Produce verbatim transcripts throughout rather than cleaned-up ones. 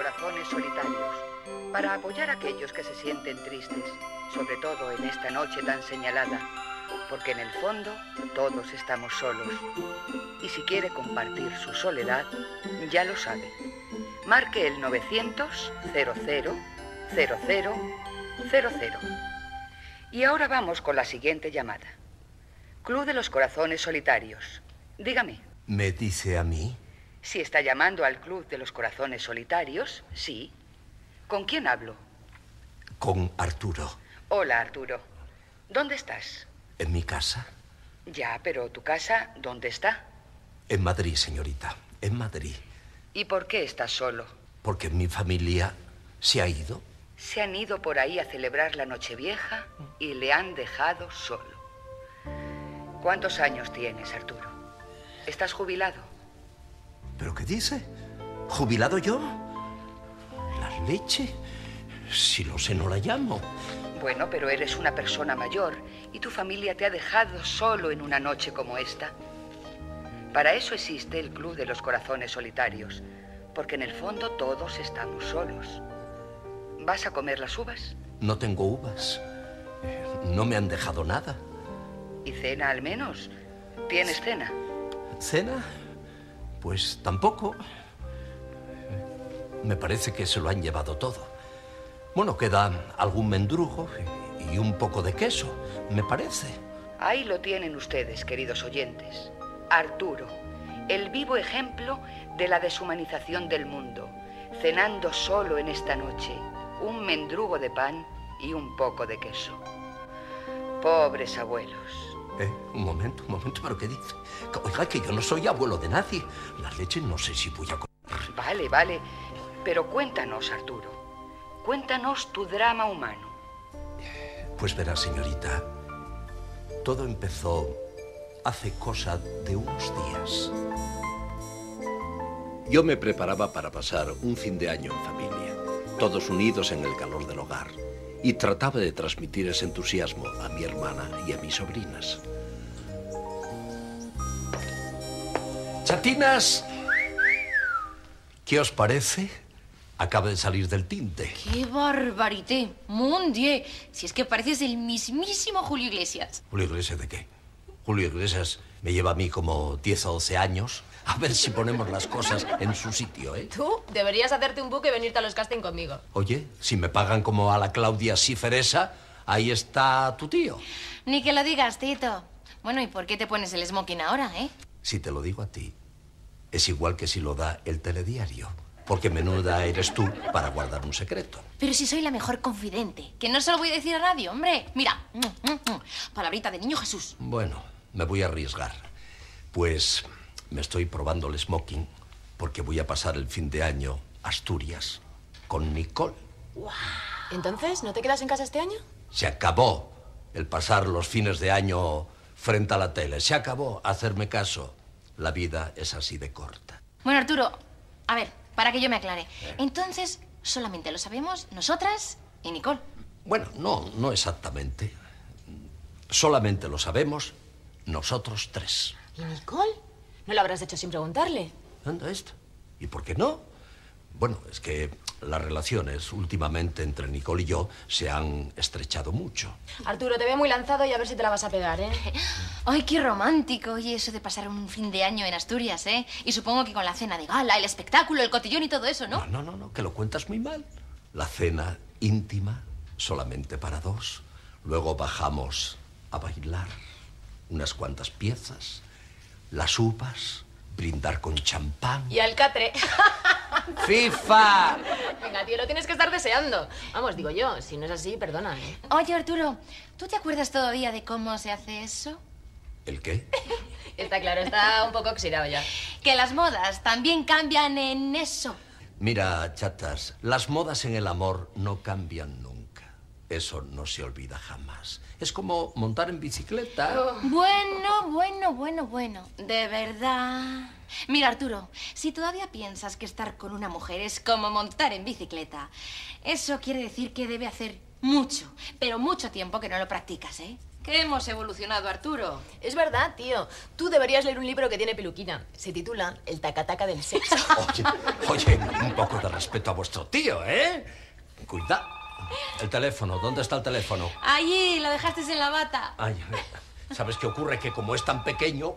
Corazones Solitarios, para apoyar a aquellos que se sienten tristes, sobre todo en esta noche tan señalada, porque en el fondo todos estamos solos. Y si quiere compartir su soledad, ya lo sabe. Marque el novecientos cero cero cero cero cero cero. Y ahora vamos con la siguiente llamada. Club de los Corazones Solitarios. Dígame. ¿Me dice a mí? Si está llamando al Club de los Corazones Solitarios, sí. ¿Con quién hablo? Con Arturo. Hola, Arturo. ¿Dónde estás? ¿En mi casa? Ya, pero ¿tu casa dónde está? En Madrid, señorita. En Madrid. ¿Y por qué estás solo? Porque mi familia se ha ido. Se han ido por ahí a celebrar la Nochevieja y le han dejado solo. ¿Cuántos años tienes, Arturo? ¿Estás jubilado? ¿Pero qué dice? ¿Jubilado yo? ¿La leche? Si lo sé, no la llamo. Bueno, pero eres una persona mayor y tu familia te ha dejado solo en una noche como esta. Para eso existe el Club de los Corazones Solitarios, porque en el fondo todos estamos solos. ¿Vas a comer las uvas? No tengo uvas. No me han dejado nada. ¿Y cena al menos? ¿Tienes cena? ¿Cena? Pues tampoco. Me parece que se lo han llevado todo. Bueno, queda algún mendrugo y un poco de queso, me parece. Ahí lo tienen ustedes, queridos oyentes. Arturo, el vivo ejemplo de la deshumanización del mundo, cenando solo en esta noche un mendrugo de pan y un poco de queso. Pobres abuelos. Eh, un momento, un momento, ¿pero qué dice? Oiga, que yo no soy abuelo de nadie. La leche no sé si voy a comer. Vale, vale, pero cuéntanos, Arturo. Cuéntanos tu drama humano. Pues verá, señorita, todo empezó hace cosa de unos días. Yo me preparaba para pasar un fin de año en familia, todos unidos en el calor del hogar, y trataba de transmitir ese entusiasmo a mi hermana y a mis sobrinas. ¡Chatinas! ¿Qué os parece? Acaba de salir del tinte. ¡Qué barbarité! ¡Mon Dieu! Si es que pareces el mismísimo Julio Iglesias. ¿Julio Iglesias de qué? Julio Iglesias me lleva a mí como diez o doce años. A ver si ponemos las cosas en su sitio, ¿eh? Tú deberías hacerte un buque y venirte a los casting conmigo. Oye, si me pagan como a la Claudia Ciferesa, ahí está tu tío. Ni que lo digas, Tito. Bueno, ¿y por qué te pones el smoking ahora, eh? Si te lo digo a ti, es igual que si lo da el telediario. Porque menuda eres tú para guardar un secreto. Pero si soy la mejor confidente, que no se lo voy a decir a nadie, hombre. Mira, mm, mm, mm. Palabrita de niño Jesús. Bueno, me voy a arriesgar. Pues me estoy probando el smoking porque voy a pasar el fin de año a Asturias con Nicole. Wow. Entonces, ¿no te quedas en casa este año? Se acabó el pasar los fines de año frente a la tele. Se acabó, hacerme caso. La vida es así de corta. Bueno, Arturo, a ver, para que yo me aclare. Entonces, solamente lo sabemos nosotras y Nicole. Bueno, no, no exactamente. Solamente lo sabemos nosotros tres. ¿Y Nicole? ¿No lo habrás hecho sin preguntarle? Anda esto. ¿Y por qué no? Bueno, es que las relaciones últimamente entre Nicole y yo se han estrechado mucho. Arturo, te veo muy lanzado y a ver si te la vas a pegar, ¿eh? Ay, qué romántico. Oye, eso de pasar un fin de año en Asturias, ¿eh? Y supongo que con la cena de gala, el espectáculo, el cotillón y todo eso, ¿no? No, no, no, no, que lo cuentas muy mal. La cena íntima, solamente para dos. Luego bajamos a bailar unas cuantas piezas, las uvas, brindar con champán. Y al catre. ¡FIFA! Venga, tío, lo tienes que estar deseando. Vamos, digo yo, si no es así, perdona, ¿eh? Oye, Arturo, ¿tú te acuerdas todavía de cómo se hace eso? ¿El qué? Está claro, está un poco oxidado ya. Que las modas también cambian en eso. Mira, chatas, las modas en el amor no cambian nunca. Eso no se olvida jamás. Es como montar en bicicleta. Oh. Bueno, bueno, bueno, bueno. De verdad. Mira, Arturo, si todavía piensas que estar con una mujer es como montar en bicicleta, eso quiere decir que debe hacer mucho, pero mucho tiempo que no lo practicas, ¿eh? Que hemos evolucionado, Arturo. Es verdad, tío. Tú deberías leer un libro que tiene peluquina. Se titula El tacataca del sexo. Oye, oye, un poco de respeto a vuestro tío, ¿eh? Cuidado. El teléfono, ¿dónde está el teléfono? Allí, lo dejaste en la bata. Ay, ¿sabes qué ocurre? Que como es tan pequeño...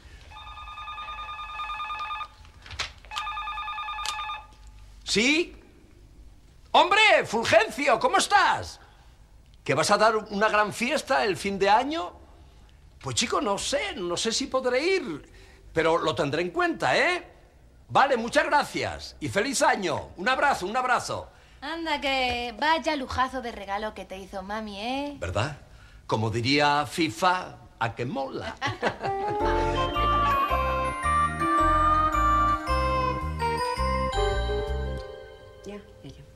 ¿Sí? ¡Hombre, Fulgencio! ¿Cómo estás? ¿Que vas a dar una gran fiesta el fin de año? Pues chico, no sé, no sé si podré ir, pero lo tendré en cuenta, ¿eh? Vale, muchas gracias y feliz año. Un abrazo, un abrazo. Anda, que vaya lujazo de regalo que te hizo mami, ¿eh? ¿Verdad? Como diría FIFA, a que mola. Ya, ya, ya.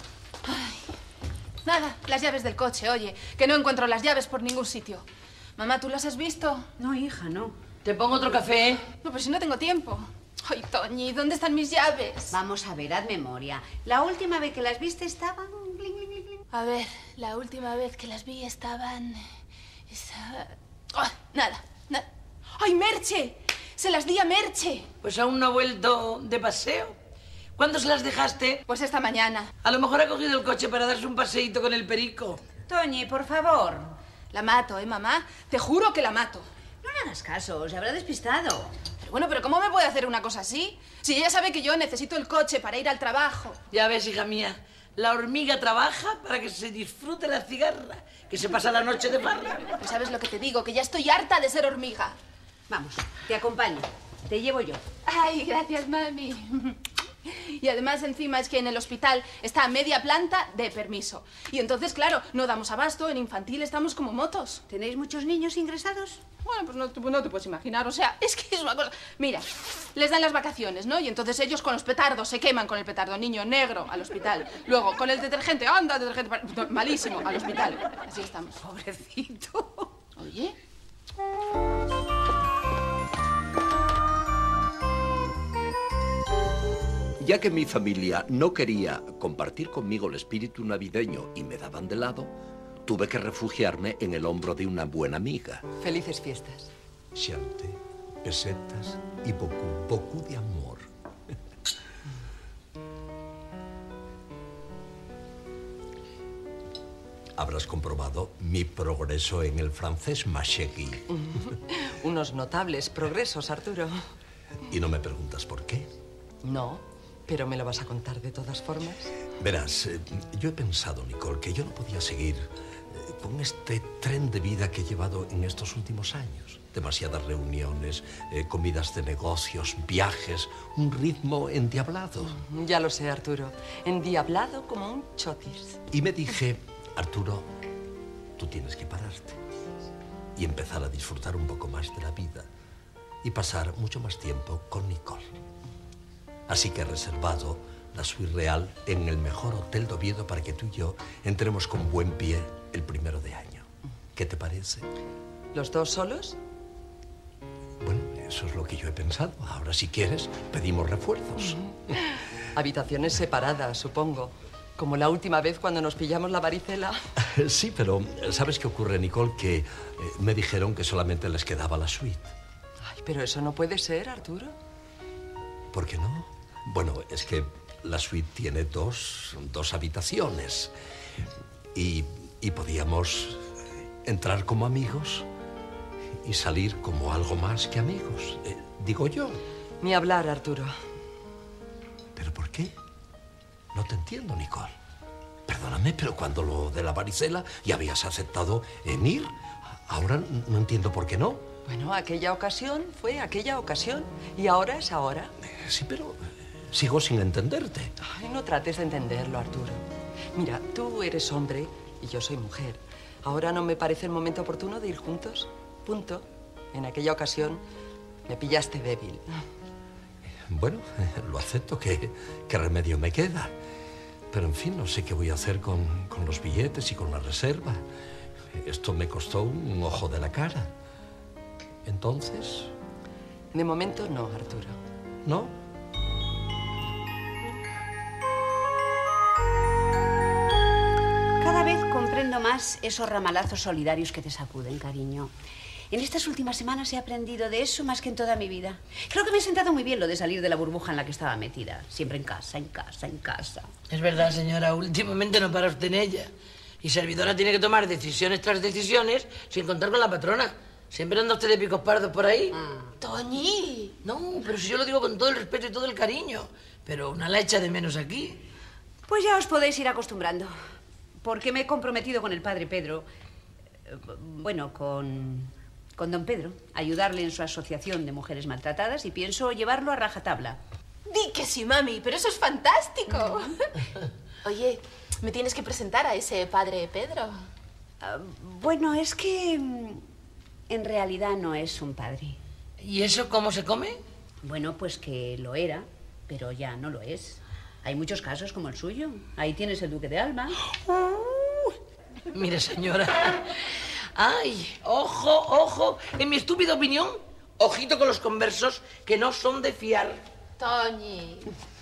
Nada, las llaves del coche, oye, que no encuentro las llaves por ningún sitio. Mamá, ¿tú las has visto? No, hija, no. ¿Te pongo otro café? No, pero si no tengo tiempo. Ay, Toñi, ¿dónde están mis llaves? Vamos a ver, haz memoria. La última vez que las viste estaban... bling, bling, bling, bling. A ver, la última vez que las vi estaban... Esta... Ah, nada, nada. ¡Ay, Merche! Se las di a Merche. Pues aún no ha vuelto de paseo. ¿Cuándo se las dejaste? Pues esta mañana. A lo mejor ha cogido el coche para darse un paseíto con el perico. Toñi, por favor. La mato, ¿eh, mamá? Te juro que la mato. No le hagas caso, se habrá despistado. Pero bueno, ¿pero cómo me puede hacer una cosa así? Si ella sabe que yo necesito el coche para ir al trabajo. Ya ves, hija mía, la hormiga trabaja para que se disfrute la cigarra, que se pasa la noche de farra. Pues sabes lo que te digo, que ya estoy harta de ser hormiga. Vamos, te acompaño. Te llevo yo. Ay, gracias, mami. Y además, encima, es que en el hospital está a media planta de permiso. Y entonces, claro, no damos abasto, en infantil estamos como motos. ¿Tenéis muchos niños ingresados? Bueno, pues no, te- no te puedes imaginar, o sea, es que es una cosa... Mira, les dan las vacaciones, ¿no? Y entonces ellos con los petardos se queman con el petardo, niño negro, al hospital. Luego, con el detergente, anda, detergente, pa- no, malísimo, al hospital. Así estamos. Pobrecito. Oye... Ya que mi familia no quería compartir conmigo el espíritu navideño y me daban de lado, tuve que refugiarme en el hombro de una buena amiga. Felices fiestas. Siente, pesetas y beaucoup, beaucoup de amor. Habrás comprobado mi progreso en el francés, ma chérie. Unos notables progresos, Arturo. Y no me preguntas por qué. No, pero me lo vas a contar de todas formas. Verás, eh, yo he pensado, Nicole, que yo no podía seguir eh, con este tren de vida que he llevado en estos últimos años. Demasiadas reuniones, eh, comidas de negocios, viajes, un ritmo endiablado. Ya lo sé, Arturo. Endiablado como un chotis. Y me dije, Arturo, tú tienes que pararte y empezar a disfrutar un poco más de la vida y pasar mucho más tiempo con Nicole. Así que he reservado la suite real en el mejor hotel de Oviedo para que tú y yo entremos con buen pie el primero de año. ¿Qué te parece? ¿Los dos solos? Bueno, eso es lo que yo he pensado. Ahora, si quieres, pedimos refuerzos. Habitaciones separadas, supongo. Como la última vez cuando nos pillamos la varicela. Sí, pero ¿sabes qué ocurre, Nicole? Que eh, me dijeron que solamente les quedaba la suite. Ay, pero eso no puede ser, Arturo. ¿Por qué no? Bueno, es que la suite tiene dos, dos habitaciones y, y podíamos entrar como amigos y salir como algo más que amigos, eh, digo yo. Ni hablar, Arturo. ¿Pero por qué? No te entiendo, Nicole. Perdóname, pero cuando lo de la varicela ya habías aceptado en ir. Ahora no entiendo por qué no. Bueno, aquella ocasión fue aquella ocasión y ahora es ahora. Eh, Sí, pero sigo sin entenderte. Ay, no trates de entenderlo, Arturo. Mira, tú eres hombre y yo soy mujer. Ahora no me parece el momento oportuno de ir juntos. Punto. En aquella ocasión me pillaste débil. Bueno, lo acepto. ¿Qué, qué remedio me queda? Pero, en fin, no sé qué voy a hacer con, con los billetes y con la reserva. Esto me costó un ojo de la cara. Entonces, De momento no, Arturo. ¿no? Cada vez vez comprendo más esos ramalazos solidarios que te sacuden, cariño. En estas últimas semanas he aprendido de eso más que en toda mi vida. Creo que me ha sentado muy bien lo de salir de la burbuja en la que estaba metida. Siempre en casa, en casa, en casa. Es verdad, señora, últimamente no para usted en ella. Y servidora tiene que tomar decisiones tras decisiones sin contar con la patrona. Siempre anda usted de picos pardos por ahí. Ah. Toñi, no, pero si yo lo digo con todo el respeto y todo el cariño. Pero una la echa de menos aquí. Pues ya os podéis ir acostumbrando. Porque me he comprometido con el padre Pedro. eh, Bueno, con... con don Pedro. Ayudarle en su asociación de mujeres maltratadas y pienso llevarlo a rajatabla. Di que sí, mami, pero eso es fantástico. Oye, me tienes que presentar a ese padre Pedro. Ah, bueno, es que... mm, en realidad no es un padre. ¿Y eso cómo se come? Bueno, pues que lo era, pero ya no lo es. Hay muchos casos como el suyo. Ahí tienes el duque de Alba. Mire, señora. Ay, ojo, ojo. En mi estúpida opinión, ojito con los conversos que no son de fiar. Toñi.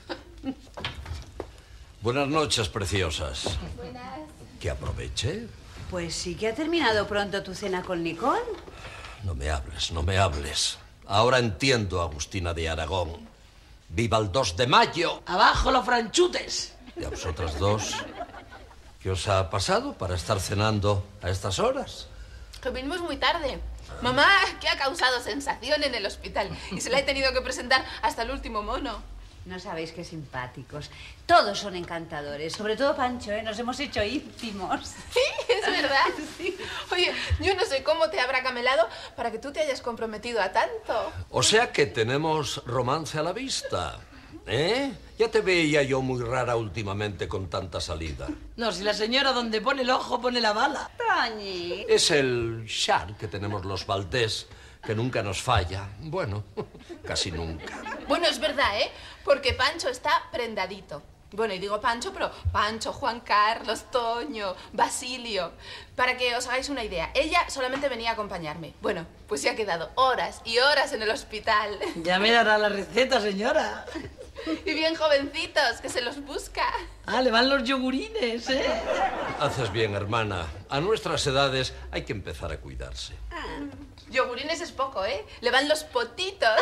Buenas noches, preciosas. Buenas. Que aproveche. Pues sí que ha terminado pronto tu cena con Nicole. No me hables, no me hables. Ahora entiendo, Agustina de Aragón. ¡Viva el dos de mayo! ¡Abajo los franchutes! ¿Y a vosotras dos? ¿Qué os ha pasado para estar cenando a estas horas? Que vinimos muy tarde. Mamá, que ha causado sensación en el hospital. Y se la he tenido que presentar hasta el último mono. No sabéis qué simpáticos. Todos son encantadores. Sobre todo Pancho, ¿eh? Nos hemos hecho íntimos. Sí, es verdad. Sí. Oye, yo no sé cómo te habrá camelado para que tú te hayas comprometido a tanto. O sea que tenemos romance a la vista, ¿eh? Ya te veía yo muy rara últimamente con tanta salida. No, si la señora donde pone el ojo pone la bala. Toñi. Es el char que tenemos los Valdés, que nunca nos falla. Bueno, casi nunca. Bueno, es verdad, ¿eh? Porque Pancho está prendadito. Bueno, y digo Pancho, pero Pancho, Juan Carlos, Toño, Basilio. Para que os hagáis una idea, ella solamente venía a acompañarme. Bueno, pues se ha quedado horas y horas en el hospital. Ya me dará la receta, señora. Y bien jovencitos, que se los busca. Ah, le van los yogurines, ¿eh? Haces bien, hermana. A nuestras edades hay que empezar a cuidarse. Yogurines es poco, ¿eh? Le van los potitos.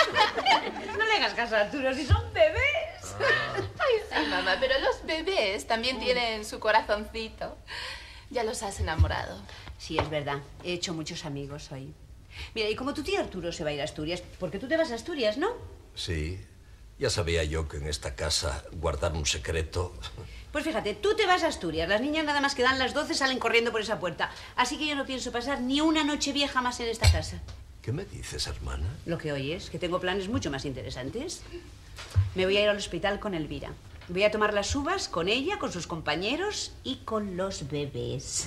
No le hagas caso a Arturo, si son bebés. Ay, sí, mamá, pero los bebés también tienen su corazoncito. Ya los has enamorado. Sí, es verdad. He hecho muchos amigos hoy. Mira, y como tu tío Arturo se va a ir a Asturias, porque tú te vas a Asturias, ¿no? Sí, ya sabía yo que en esta casa guardar un secreto... Pues fíjate, tú te vas a Asturias. Las niñas nada más que dan las doce salen corriendo por esa puerta. Así que yo no pienso pasar ni una noche vieja más en esta casa. ¿Qué me dices, hermana? Lo que oyes, que tengo planes mucho más interesantes. Me voy a ir al hospital con Elvira. Voy a tomar las uvas con ella, con sus compañeros y con los bebés.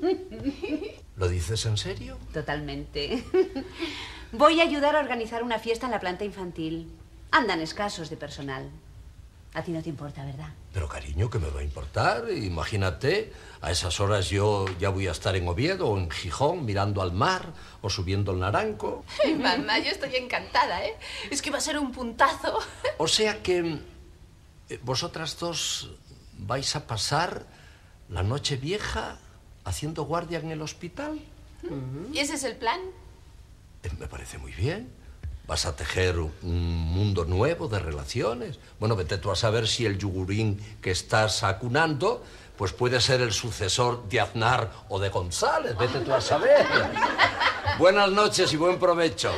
¿Lo dices en serio? Totalmente. Voy a ayudar a organizar una fiesta en la planta infantil. Andan escasos de personal. A ti no te importa, ¿verdad? Pero, cariño, ¿qué me va a importar? Imagínate, a esas horas yo ya voy a estar en Oviedo o en Gijón mirando al mar o subiendo el Naranco. Ay, mamá, yo estoy encantada, ¿eh? Es que va a ser un puntazo. O sea que eh, vosotras dos vais a pasar la noche vieja haciendo guardia en el hospital. Uh-huh. ¿Y ese es el plan? Eh, me parece muy bien. Vas a tejer un mundo nuevo de relaciones. Bueno, vete tú a saber si el yogurín que estás acunando pues puede ser el sucesor de Aznar o de González. Vete tú a saber. Buenas noches y buen provecho.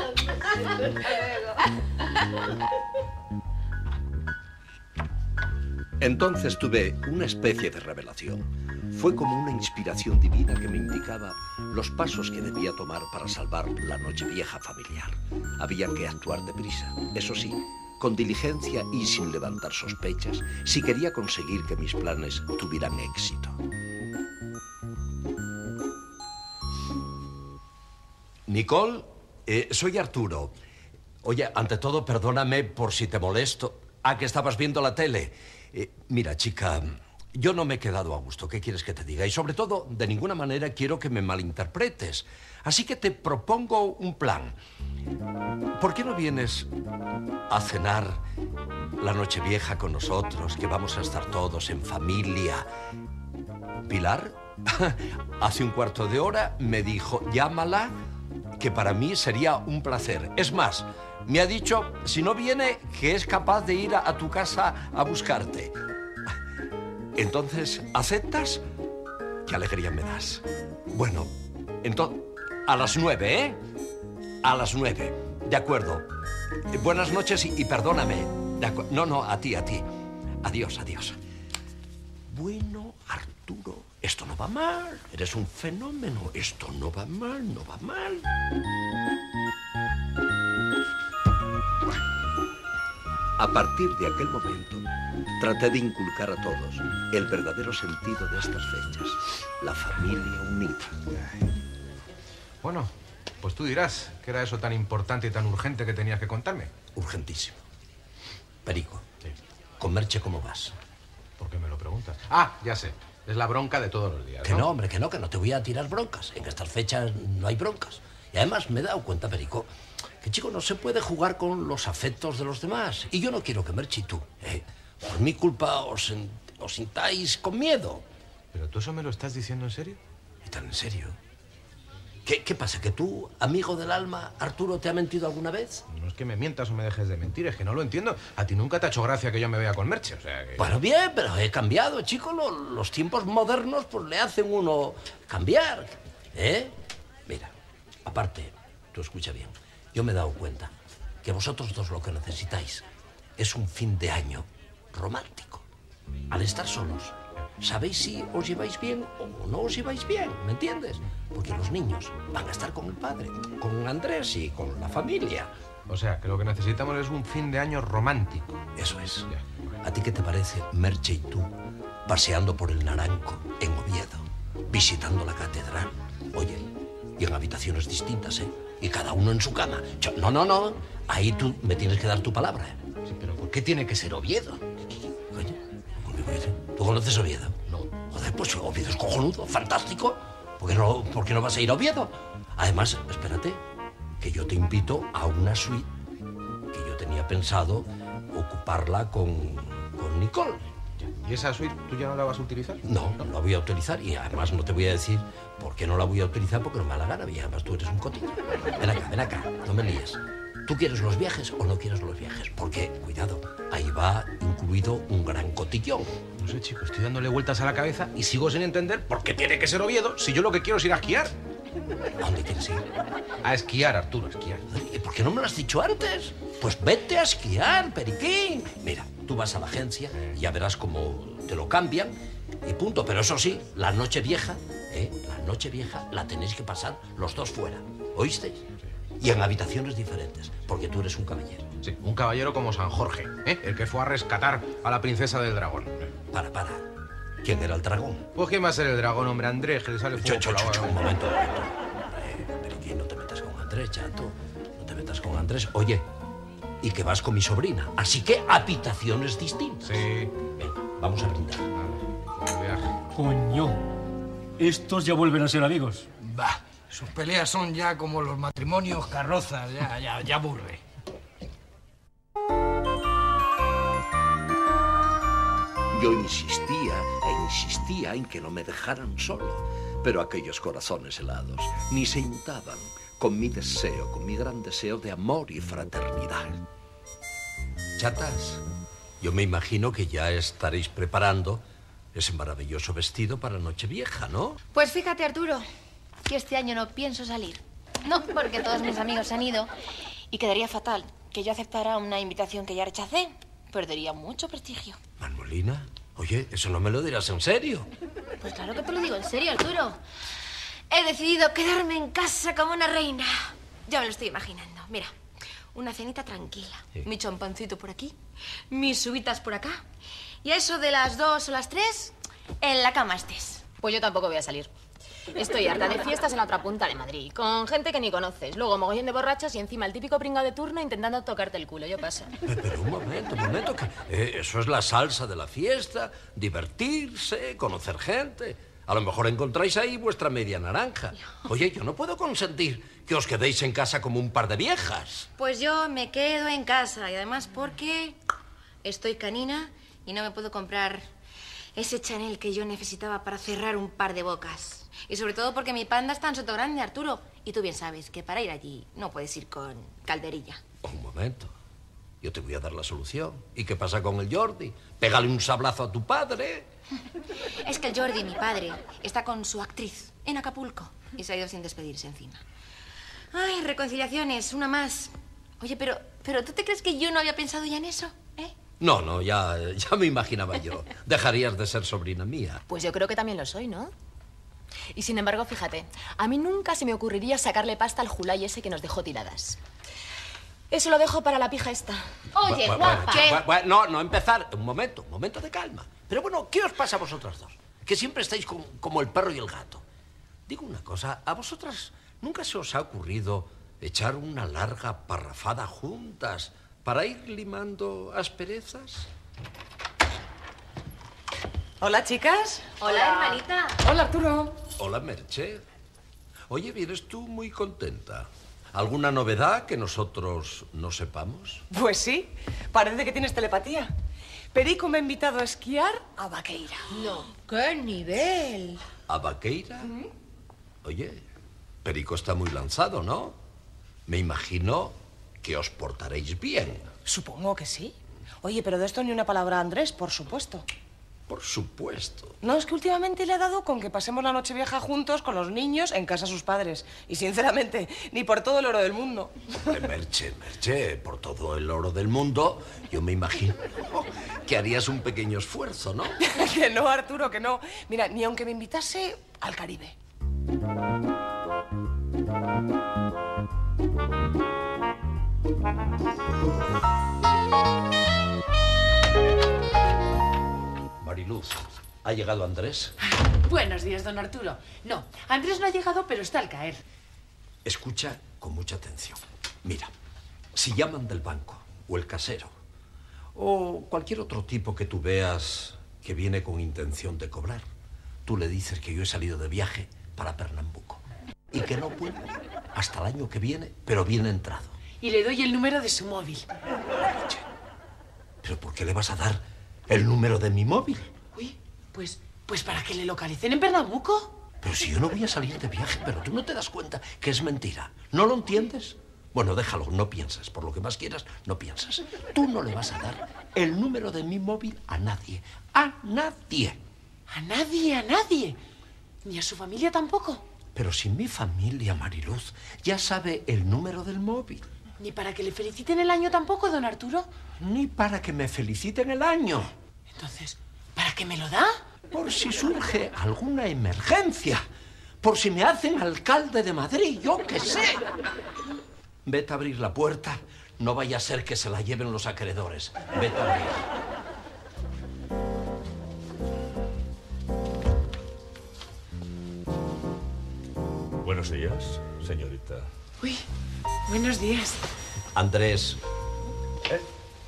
Entonces tuve una especie de revelación. Fue como una inspiración divina que me indicaba los pasos que debía tomar para salvar la Nochevieja familiar. Había que actuar deprisa, eso sí, con diligencia y sin levantar sospechas, si quería conseguir que mis planes tuvieran éxito. Nicole, eh, soy Arturo. Oye, ante todo, perdóname por si te molesto. Ah, que estabas viendo la tele. Eh, mira, chica, yo no me he quedado a gusto. ¿Qué quieres que te diga? Y sobre todo, de ninguna manera quiero que me malinterpretes. Así que te propongo un plan. ¿Por qué no vienes a cenar la Nochevieja con nosotros, que vamos a estar todos en familia? Pilar, Hace un cuarto de hora me dijo, llámala, que para mí sería un placer. Es más, me ha dicho, si no viene, que es capaz de ir a, a tu casa a buscarte. Entonces, ¿aceptas? Qué alegría me das. Bueno, entonces, a las nueve, ¿eh? A las nueve. De acuerdo. Eh, buenas noches y, y perdóname. De acu- no, no, a ti, a ti. Adiós, adiós. Bueno, Arturo, esto no va mal. Eres un fenómeno. Esto no va mal, no va mal. A partir de aquel momento, traté de inculcar a todos el verdadero sentido de estas fechas. La familia unida. Bueno, pues tú dirás, ¿qué era eso tan importante y tan urgente que tenías que contarme? Urgentísimo. Perico, Sí. con Merche, ¿cómo vas? ¿Por qué me lo preguntas? Ah, ya sé. Es la bronca de todos los días, Que ¿no? no, hombre, que no, que no te voy a tirar broncas. En estas fechas no hay broncas. Y además me he dado cuenta, Perico, que, chico, no se puede jugar con los afectos de los demás. Y yo no quiero que Merche y tú, eh, por mi culpa, os, sen- os sintáis con miedo. ¿Pero tú eso me lo estás diciendo en serio? ¿Y tan en serio? ¿Qué, qué pasa? ¿Que tú, amigo del alma, Arturo, te ha mentido alguna vez? No es que me mientas o me dejes de mentir, es que no lo entiendo. A ti nunca te ha hecho gracia que yo me vea con Merche, o sea que... Bueno, bien, pero he cambiado, chico. Lo- Los tiempos modernos, pues, le hacen uno cambiar, ¿eh? Mira, aparte, tú escucha bien. Yo me he dado cuenta que vosotros dos lo que necesitáis es un fin de año romántico. Al estar solos, sabéis si os lleváis bien o no os lleváis bien, ¿me entiendes? Porque los niños van a estar con el padre, con Andrés y con la familia. O sea, que lo que necesitamos es un fin de año romántico. Eso es. Ya. ¿A ti qué te parece, Merche y tú, paseando por el Naranco, en Oviedo, visitando la catedral? Oye, y en habitaciones distintas, ¿eh? Y cada uno en su cama. Yo- no, no, no. Ahí tú me tienes que dar tu palabra, ¿eh? Sí, pero ¿por qué tiene que ser Oviedo? Coño, ¿cómo que Oviedo? ¿Tú conoces Oviedo? No. Joder, pues Oviedo es cojonudo, fantástico. ¿Por qué no, por qué no vas a ir a Oviedo? Además, espérate, que yo te invito a una suite que yo tenía pensado ocuparla con, con Nicole. ¿Y esa suite tú ya no la vas a utilizar? No, no la voy a utilizar y además no te voy a decir por qué no la voy a utilizar porque no me da la gana y además tú eres un cotillo. Ven acá, ven acá, no me líes. ¿Tú quieres los viajes o no quieres los viajes? Porque, cuidado, ahí va incluido un gran cotillón. No sé, chico, estoy dándole vueltas a la cabeza y sigo sin entender por qué tiene que ser Oviedo si yo lo que quiero es ir a esquiar. ¿A dónde quieres ir? A esquiar, Arturo, a esquiar. ¿Y por qué no me lo has dicho antes? Pues vete a esquiar, periquín. Mira, tú vas a la agencia y ya verás cómo te lo cambian y punto. Pero eso sí, la noche vieja, ¿eh? La noche vieja la tenéis que pasar los dos fuera. ¿Oísteis? Y en habitaciones diferentes, porque tú eres un caballero. Sí, un caballero como San Jorge, ¿eh? El que fue a rescatar a la princesa del dragón. Para, para. ¿Quién era el dragón? Pues ¿quién va a ser el dragón, hombre? Andrés, que le sale fuego Cho, cho, por la cho, cho, boca. un momento, un momento. Eh, periquín, no te metas con Andrés, chato. No te metas con Andrés. Oye, y que vas con mi sobrina. Así que habitaciones distintas. Sí. Ven, vamos a brindar. Vale, buen viaje. Coño, estos ya vuelven a ser amigos. Bah, sus peleas son ya como los matrimonios carrozas, ya, ya, ya aburre. Yo insistía e insistía en que no me dejaran solo, pero aquellos corazones helados ni se untaban con mi deseo, con mi gran deseo de amor y fraternidad. Chatas, yo me imagino que ya estaréis preparando ese maravilloso vestido para Nochevieja, ¿no? Pues fíjate, Arturo, que este año no pienso salir. No, porque todos mis amigos se han ido y quedaría fatal que yo aceptara una invitación que ya rechacé. Perdería mucho prestigio. Manuelina, oye, eso no me lo dirás en serio. Pues claro que te lo digo en serio, Arturo. He decidido quedarme en casa como una reina. Ya me lo estoy imaginando. Mira, una cenita tranquila. Sí. Mi champancito por aquí, mis subitas por acá. Y a eso de las dos o las tres, en la cama estés. Pues yo tampoco voy a salir. Estoy harta de fiestas en la otra punta de Madrid, con gente que ni conoces, luego mogollón de borrachas y encima el típico pringao de turno intentando tocarte el culo. Yo paso. Pero, pero un momento, un momento, que eh, eso es la salsa de la fiesta, divertirse, conocer gente. A lo mejor encontráis ahí vuestra media naranja. Oye, yo no puedo consentir que os quedéis en casa como un par de viejas. Pues yo me quedo en casa y además porque estoy canina y no me puedo comprar Ese Chanel que yo necesitaba para cerrar un par de bocas. Y sobre todo porque mi panda está en Soto Grande, Arturo. Y tú bien sabes que para ir allí no puedes ir con calderilla. Un momento. Yo te voy a dar la solución. ¿Y qué pasa con el Jordi? Pégale un sablazo a tu padre. Es que el Jordi, mi padre, está con su actriz en Acapulco. Y se ha ido sin despedirse encima. Ay, reconciliaciones, una más. Oye, pero, pero ¿tú te crees que yo no había pensado ya en eso? ¿Eh? No, no, ya, ya me imaginaba yo. Dejarías de ser sobrina mía. Pues yo creo que también lo soy, ¿no? Y sin embargo, fíjate, a mí nunca se me ocurriría sacarle pasta al Julay ese que nos dejó tiradas. Eso lo dejo para la pija esta. Oye, Bu- bu- guapa. bueno, bu- bu- no, no empezar. Un momento, un momento de calma. Pero bueno, ¿qué os pasa a vosotras dos? Que siempre estáis con- como el perro y el gato. Digo una cosa, ¿a vosotras nunca se os ha ocurrido echar una larga parrafada juntas para ir limando asperezas? Hola, chicas. Hola, hermanita. Hola, Arturo. Hola, Merche. Oye, vienes tú muy contenta. ¿Alguna novedad que nosotros no sepamos? Pues sí, parece que tienes telepatía. Perico me ha invitado a esquiar a Vaqueira. No. ¡Qué nivel! ¿A Vaqueira? Oye, Perico está muy lanzado, ¿no? Me imagino que os portaréis bien. Supongo que sí. Oye, pero de esto ni una palabra a Andrés, por supuesto. Por supuesto. No, es que últimamente le ha dado con que pasemos la noche vieja juntos con los niños en casa de sus padres. Y sinceramente, ni por todo el oro del mundo. Eh, Merche, Merche, por todo el oro del mundo, yo me imagino que harías un pequeño esfuerzo, ¿no? Que no, Arturo, que no. Mira, ni aunque me invitase al Caribe. Mariluz, ¿ha llegado Andrés? Buenos días, don Arturo. No, Andrés no ha llegado, pero está al caer. Escucha con mucha atención. Mira, si llaman del banco, o el casero, o cualquier otro tipo que tú veas que viene con intención de cobrar, tú le dices que yo he salido de viaje para Pernambuco y que no vuelvo hasta el año que viene, pero bien entrado. Y le doy el número de su móvil. ¿Pero por qué le vas a dar el número de mi móvil? Uy, pues, pues para que le localicen en Pernambuco. Pero si yo no voy a salir de viaje, pero tú no te das cuenta que es mentira. ¿No lo entiendes? Bueno, déjalo, no pienses. Por lo que más quieras, no pienses. Tú no le vas a dar el número de mi móvil a nadie. ¡A nadie! A nadie, a nadie. Ni a su familia tampoco. Pero si mi familia, Mariluz, ya sabe el número del móvil. Ni para que le feliciten el año tampoco, don Arturo. Ni para que me feliciten el año. Entonces, ¿para qué me lo da? Por si surge alguna emergencia. Por si me hacen alcalde de Madrid, yo qué sé. Vete a abrir la puerta. No vaya a ser que se la lleven los acreedores. Vete a abrir. Buenos días, señorita. Uy, buenos días. Andrés. ¿Eh?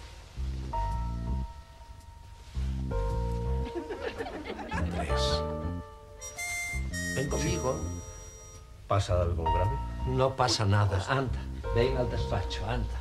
Andrés. Ven conmigo. ¿Pasa algo grave? No pasa nada. Anda. Ven al despacho, anda.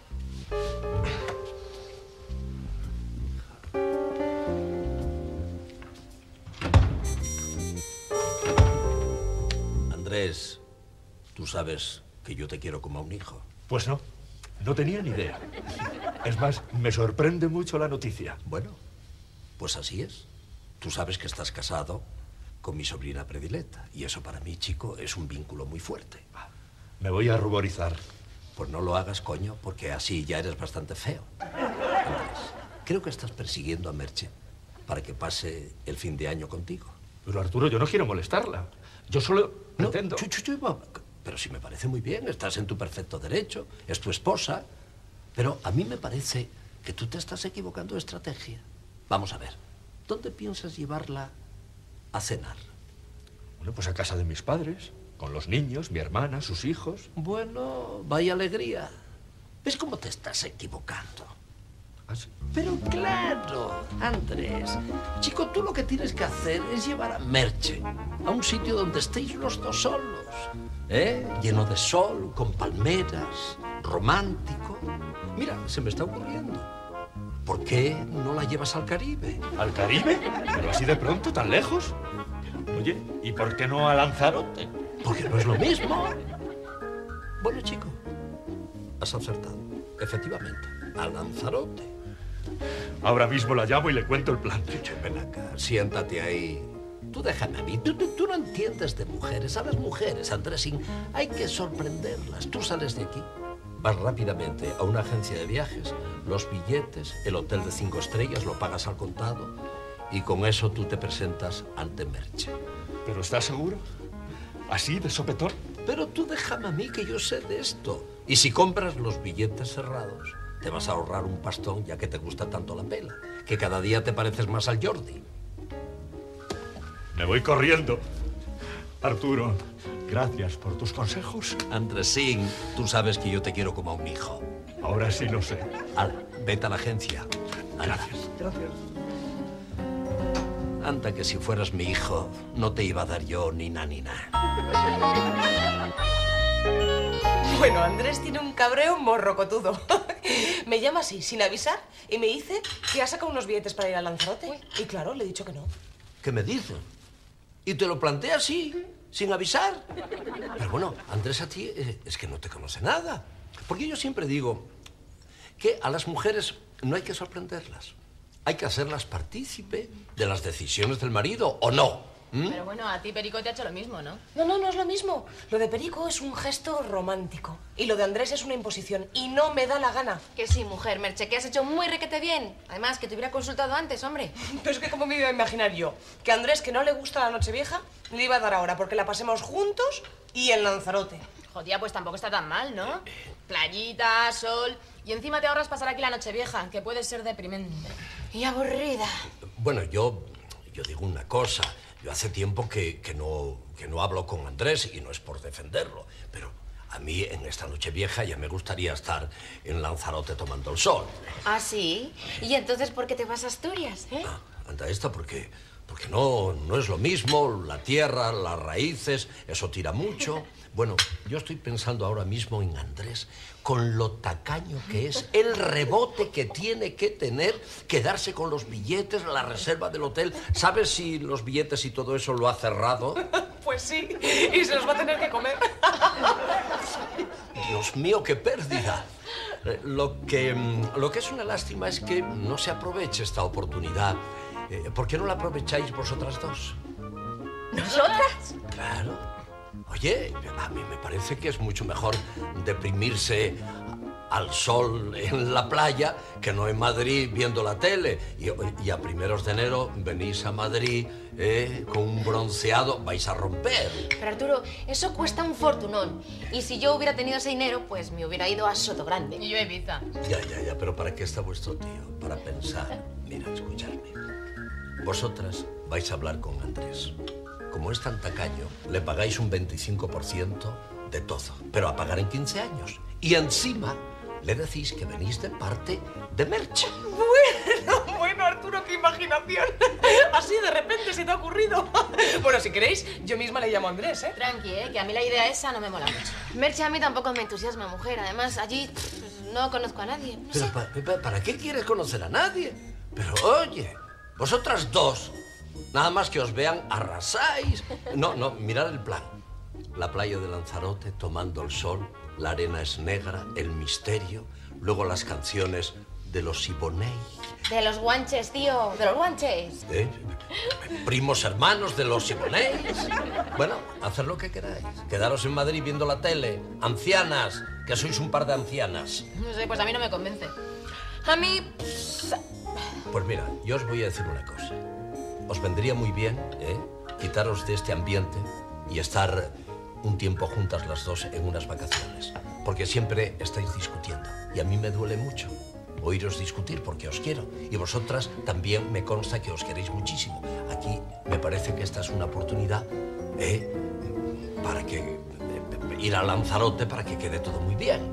Andrés, tú sabes que yo te quiero como a un hijo. Pues no, no tenía ni idea. Es más, me sorprende mucho la noticia. Bueno, pues así es. Tú sabes que estás casado con mi sobrina predilecta. Y eso para mí, chico, es un vínculo muy fuerte. Me voy a ruborizar. Pues no lo hagas, coño, porque así ya eres bastante feo. Andrés, creo que estás persiguiendo a Merche para que pase el fin de año contigo. Pero Arturo, yo no quiero molestarla. Yo solo No, pretendo... chu, chu, chu, va- pero si me parece muy bien, estás en tu perfecto derecho, es tu esposa. Pero a mí me parece que tú te estás equivocando de estrategia. Vamos a ver, ¿dónde piensas llevarla a cenar? Bueno, pues a casa de mis padres, con los niños, mi hermana, sus hijos. Bueno, vaya alegría. ¿Ves cómo te estás equivocando? ¿Ah, sí? Pero claro, Andrés. Chico, tú lo que tienes que hacer es llevar a Merche a un sitio donde estéis los dos solos. ¿Eh? Lleno de sol, con palmeras, romántico. Mira, se me está ocurriendo. ¿por qué no la llevas al Caribe? ¿Al Caribe? ¿Pero así de pronto, tan lejos? Oye, ¿y por qué no a Lanzarote? Porque no es lo mismo. Bueno, chico, has acertado. Efectivamente, a Lanzarote. Ahora mismo la llamo y le cuento el plan. Ven acá, siéntate ahí. Tú déjame a mí. Tú, tú, tú no entiendes de mujeres. A las mujeres, Andresín, hay que sorprenderlas. Tú sales de aquí, vas rápidamente a una agencia de viajes, los billetes, el hotel de cinco estrellas, lo pagas al contado y con eso tú te presentas ante Merche. ¿Pero estás seguro? ¿Así, de sopetón? Pero tú déjame a mí, que yo sé de esto. Y si compras los billetes cerrados, te vas a ahorrar un pastón, ya que te gusta tanto la pela, que cada día te pareces más al Jordi. Me voy corriendo. Arturo, gracias por tus consejos. Andresín, tú sabes que yo te quiero como a un hijo. Ahora sí lo sé. Hala, vete a la agencia. Hala. Gracias. Gracias. Anda, que si fueras mi hijo, no te iba a dar yo ni na ni na. Bueno, Andrés tiene un cabreo morrocotudo. Me llama así, sin avisar, y me dice que ha sacado unos billetes para ir a Lanzarote. Uy. Y claro, le he dicho que no. ¿Qué me dices? ¿Y te lo plantea así, sin avisar? Pero bueno, Andrés a ti eh, es que no te conoce nada. Porque yo siempre digo que a las mujeres no hay que sorprenderlas. Hay que hacerlas partícipe de las decisiones del marido, ¿o no? ¿Mm? Pero bueno, a ti Perico te ha hecho lo mismo, ¿no? No, no, no es lo mismo. Lo de Perico es un gesto romántico. Y lo de Andrés es una imposición. Y no me da la gana. Que sí, mujer, Merche, que has hecho muy requete bien. Además, que te hubiera consultado antes, hombre. Pero es que cómo me iba a imaginar yo que a Andrés, que no le gusta la Nochevieja, le iba a dar ahora porque la pasemos juntos y en Lanzarote. Jodía, pues tampoco está tan mal, ¿no? Playita, sol... Y encima te ahorras pasar aquí la Nochevieja, que puede ser deprimente. Y aburrida. Bueno, yo, yo digo una cosa. Yo hace tiempo que, que, no, que no hablo con Andrés y no es por defenderlo, pero a mí en esta Nochevieja ya me gustaría estar en Lanzarote tomando el sol. ¿Ah, sí? ¿Y entonces por qué te vas a Asturias, eh? Ah, anda esta porque, porque no, no es lo mismo, la tierra, las raíces, eso tira mucho. Bueno, yo estoy pensando ahora mismo en Andrés, con lo tacaño que es, el rebote que tiene que tener, quedarse con los billetes, la reserva del hotel. ¿Sabes si los billetes y todo eso lo ha cerrado? Pues sí, y se los va a tener que comer. Dios mío, qué pérdida. Lo que, lo que es una lástima es que no se aproveche esta oportunidad. ¿Por qué no la aprovecháis vosotras dos? ¿Nosotras? Claro. Oye, a mí me parece que es mucho mejor deprimirse al sol en la playa que no en Madrid viendo la tele. Y, y a primeros de enero venís a Madrid eh, con un bronceado, vais a romper. Pero Arturo, eso cuesta un fortunón. Y si yo hubiera tenido ese dinero, pues me hubiera ido a Sotogrande. Y yo a Ibiza. Ya, ya, ya, pero ¿para qué está vuestro tío? Para pensar. Mira, escuchadme. Vosotras vais a hablar con Andrés. Como es tan tacaño, le pagáis un veinticinco por ciento de todo, pero a pagar en quince años. Y encima le decís que venís de parte de Merche. Bueno, bueno, Arturo, qué imaginación. Así de repente se te ha ocurrido. Bueno, si queréis, yo misma le llamo a Andrés, ¿eh? Tranqui, ¿eh? Que a mí la idea esa no me mola mucho. Merche a mí tampoco me entusiasma, mujer. Además, allí pues, no conozco a nadie. No pero sé. pa, pa, ¿para qué quieres conocer a nadie? Pero oye, vosotras dos... Nada más que os vean, arrasáis. No, no, mirad el plan. La playa de Lanzarote, tomando el sol, la arena es negra, el misterio, luego las canciones de los Siboney. De los guanches, tío, de los guanches. ¿Eh? Primos hermanos de los Siboney. Bueno, haced lo que queráis. Quedaros en Madrid viendo la tele. Ancianas, que sois un par de ancianas. No sé, pues a mí no me convence. A mí... Pues mira, yo os voy a decir una cosa. Os vendría muy bien, ¿eh? Quitaros de este ambiente y estar un tiempo juntas las dos en unas vacaciones. Porque siempre estáis discutiendo. Y a mí me duele mucho oíros discutir porque os quiero. Y vosotras también me consta que os queréis muchísimo. Aquí me parece que esta es una oportunidad, ¿eh? Para que... Eh, ir a Lanzarote para que quede todo muy bien.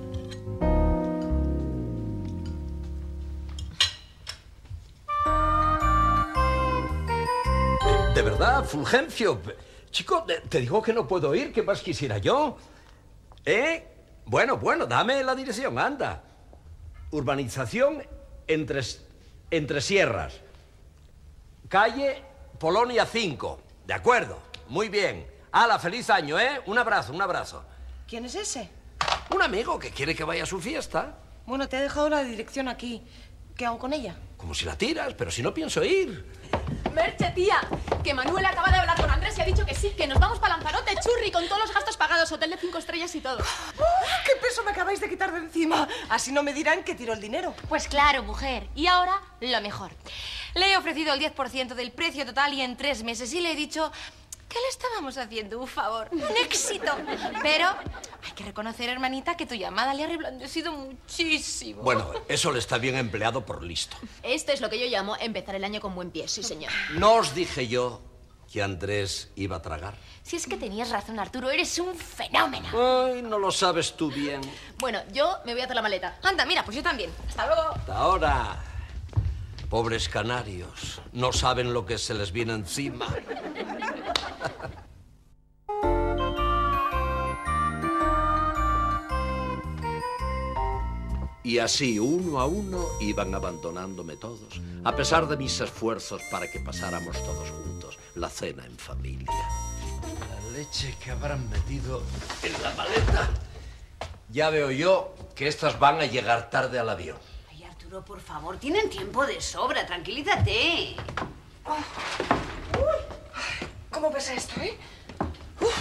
De verdad, Fulgencio. Chico, te digo que no puedo ir. ¿Qué más quisiera yo? ¿Eh? Bueno, bueno, dame la dirección, anda. Urbanización entre, entre Sierras. Calle Polonia cinco. De acuerdo. Muy bien. Hala, feliz año, ¿eh? Un abrazo, un abrazo. ¿Quién es ese? Un amigo que quiere que vaya a su fiesta. Bueno, te ha dejado la dirección aquí. ¿Qué hago con ella? Como si la tiras, pero si no pienso ir. Merche, tía, que Manuel acaba de hablar con Andrés y ha dicho que sí, que nos vamos para Lanzarote, churri, con todos los gastos pagados, hotel de cinco estrellas y todo. ¡Oh, qué peso me acabáis de quitar de encima! Así no me dirán que tiro el dinero. Pues claro, mujer. Y ahora, lo mejor. Le he ofrecido el diez por ciento del precio total y en tres meses y le he dicho que le estábamos haciendo un favor, un éxito. Pero hay que reconocer, hermanita, que tu llamada le ha reblandecido muchísimo. Bueno, eso le está bien empleado por listo. Esto es lo que yo llamo empezar el año con buen pie, sí, señor. ¿No os dije yo que Andrés iba a tragar? Si es que tenías razón, Arturo, eres un fenómeno. Ay, no lo sabes tú bien. Bueno, yo me voy a hacer la maleta. Anda, mira, pues yo también. Hasta luego. Hasta ahora. Pobres canarios, no saben lo que se les viene encima. Y así, uno a uno, iban abandonándome todos, a pesar de mis esfuerzos para que pasáramos todos juntos la cena en familia. La leche que habrán metido en la maleta. Ya veo yo que estas van a llegar tarde al avión. Ay, Arturo, por favor, tienen tiempo de sobra, tranquilízate. Oh. Uy. ¿Cómo pesa esto, eh? Uf.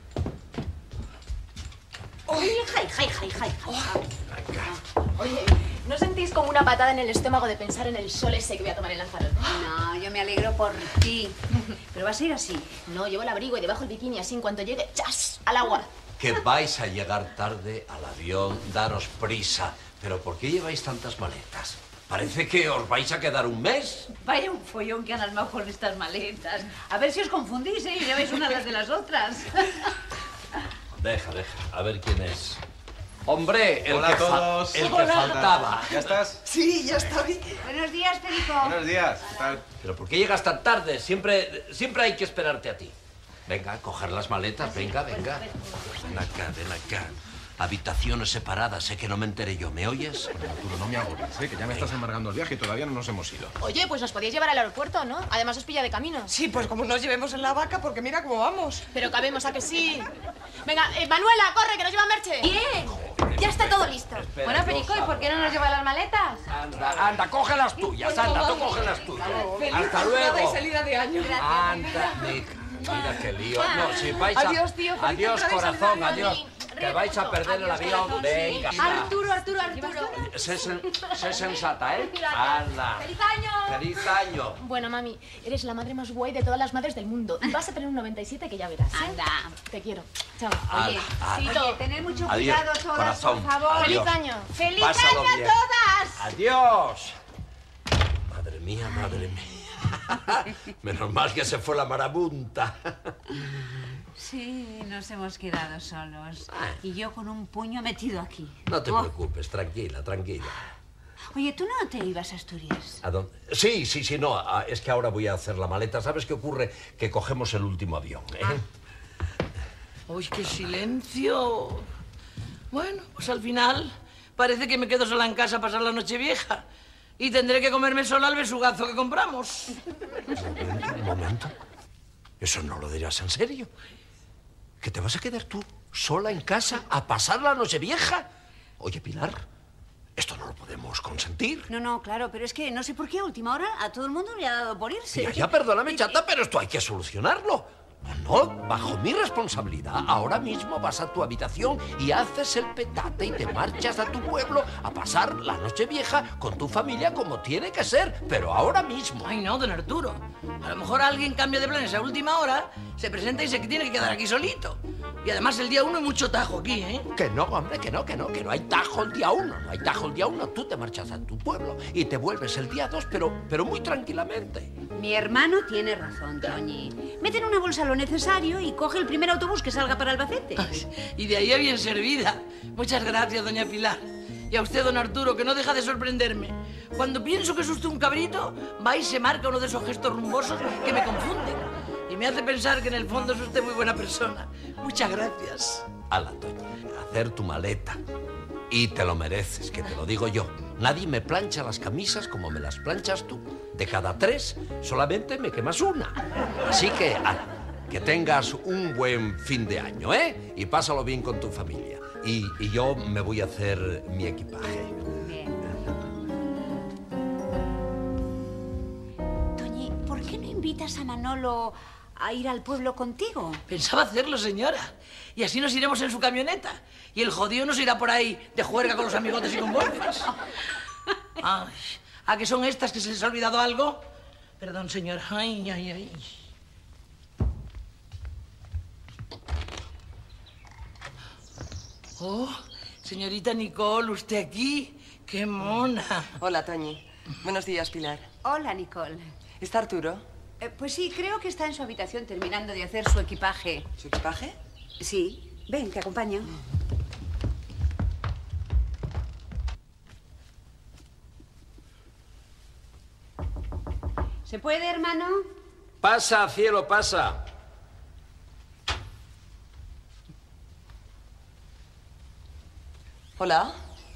Uy, jai, jai, jai, jai, jai. Oye, ¿no sentís como una patada en el estómago de pensar en el sol ese que voy a tomar en Lanzarote? No, yo me alegro por ti. Pero va a ser así. No, llevo el abrigo y debajo el bikini, así en cuanto llegue, ¡chas!, al agua. Que vais a llegar tarde al avión, daros prisa. ¿Pero por qué lleváis tantas maletas? Parece que os vais a quedar un mes. Vaya un follón que han armado con estas maletas. A ver si os confundís, ¿eh? Y lleváis una las de las otras. Deja, deja. A ver quién es. Hombre, el, Hola que, a todos. Fa el que Hola. faltaba. ¿Ya estás? Sí, ya estoy. Buenos días, Perico. Buenos días. ¿Qué tal? ¿Pero por qué llegas tan tarde? Siempre, siempre hay que esperarte a ti. Venga, a coger las maletas. Venga, venga. Ven acá, ven acá. Habitaciones separadas, sé que no me enteré yo. ¿Me oyes? Arturo, no me agobies, ¿eh? Que ya me estás amargando el viaje y todavía no nos hemos ido. Oye, pues nos podíais llevar al aeropuerto, ¿no? Además os pilla de camino. Sí, pues como nos llevemos en la vaca, porque mira cómo vamos. Pero cabemos, ¿a que sí? Venga, eh, Manuela, corre, que nos lleva Merche. Bien, ya está todo listo. Espera, Bueno, Perico, ¿y por qué no nos lleva las maletas? Anda, anda, coge las tuyas, anda, tú coge las tuyas. Hasta luego. y salida de año. Anda, Nick. Mira qué lío. No, si vais a... Adiós, tío, feliz Adiós, entrada y corazón, salida. adiós. Que vais a perder el avión. Venga. Arturo, Arturo, Arturo. Sé, sen- sé sensata, ¿eh? Anda. ¡Feliz año! ¡Feliz año! Bueno, mami, eres la madre más guay de todas las madres del mundo. Y vas a tener un noventa y siete que ya verás, ¿eh? Anda. Te quiero. Chao. Oye, Ala, oye, tened mucho Adiós, cuidado todas, corazón. por favor. Adiós. ¡Feliz año! ¡Feliz Pásalo año bien. a todas! ¡Adiós! Madre mía, madre mía. Menos mal que se fue la marabunta. Sí, nos hemos quedado solos. Y yo con un puño metido aquí. No te Oh. preocupes, tranquila, tranquila. Oye, ¿tú no te ibas a Asturias? ¿A dónde? Sí, sí, sí, no. ah, Es que ahora voy a hacer la maleta. ¿Sabes qué ocurre? Que cogemos el último avión, ¿eh? ¡Uy, qué silencio! Bueno, pues al final parece que me quedo sola en casa a pasar la noche vieja. Y tendré que comerme sola el besugazo que compramos. Un momento, un momento. ¿Eso no lo dirás en serio? ¿Que te vas a quedar tú sola en casa a pasar la noche vieja? Oye, Pilar, esto no lo podemos consentir. No, no, claro, pero es que no sé por qué a última hora a todo el mundo le ha dado por irse. Ya, ya, perdóname, chata, pero esto hay que solucionarlo. No, no, bajo mi responsabilidad, ahora mismo vas a tu habitación y haces el petate y te marchas a tu pueblo a pasar la noche vieja con tu familia como tiene que ser, pero ahora mismo. Ay, no, don Arturo. A lo mejor alguien cambia de planes a última hora, se presenta y se tiene que quedar aquí solito. Y además el día uno hay mucho tajo aquí, ¿eh? Que no, hombre, que no, que no, que no hay tajo el día uno, no hay tajo el día uno. Tú te marchas a tu pueblo y te vuelves el día dos, pero, pero muy tranquilamente. Mi hermano tiene razón, Toñi. Mete en una bolsa lo necesario y coge el primer autobús que salga para Albacete. Ay, y de ahí a bien servida. Muchas gracias, doña Pilar. Y a usted, don Arturo, que no deja de sorprenderme. Cuando pienso que es usted un cabrito, va y se marca uno de esos gestos rumbosos que me confunden. Y me hace pensar que en el fondo es usted muy buena persona. Muchas gracias. Ala, Toña, hacer tu maleta. Y te lo mereces, que te lo digo yo. Nadie me plancha las camisas como me las planchas tú. De cada tres, solamente me quemas una. Así que, ah, que tengas un buen fin de año, ¿eh? Y pásalo bien con tu familia. Y, y yo me voy a hacer mi equipaje. Bien. Toñi, ¿por qué no invitas a Manolo a ir al pueblo contigo? Pensaba hacerlo, señora. Y así nos iremos en su camioneta. Y el jodido nos irá por ahí de juerga con los amigotes y con golpes. Ay, ¿a qué son estas que se les ha olvidado algo? Perdón, señora. Ay, ay, ay. Oh, señorita Nicole, ¿usted aquí? ¡Qué mona! Hola, Toñi. Buenos días, Pilar. Hola, Nicole. ¿Está Arturo? Eh, pues sí, creo que está en su habitación terminando de hacer su equipaje. ¿Su equipaje? Sí. Ven, te acompaño. ¿Se puede, hermano? Pasa, cielo, pasa. Hola.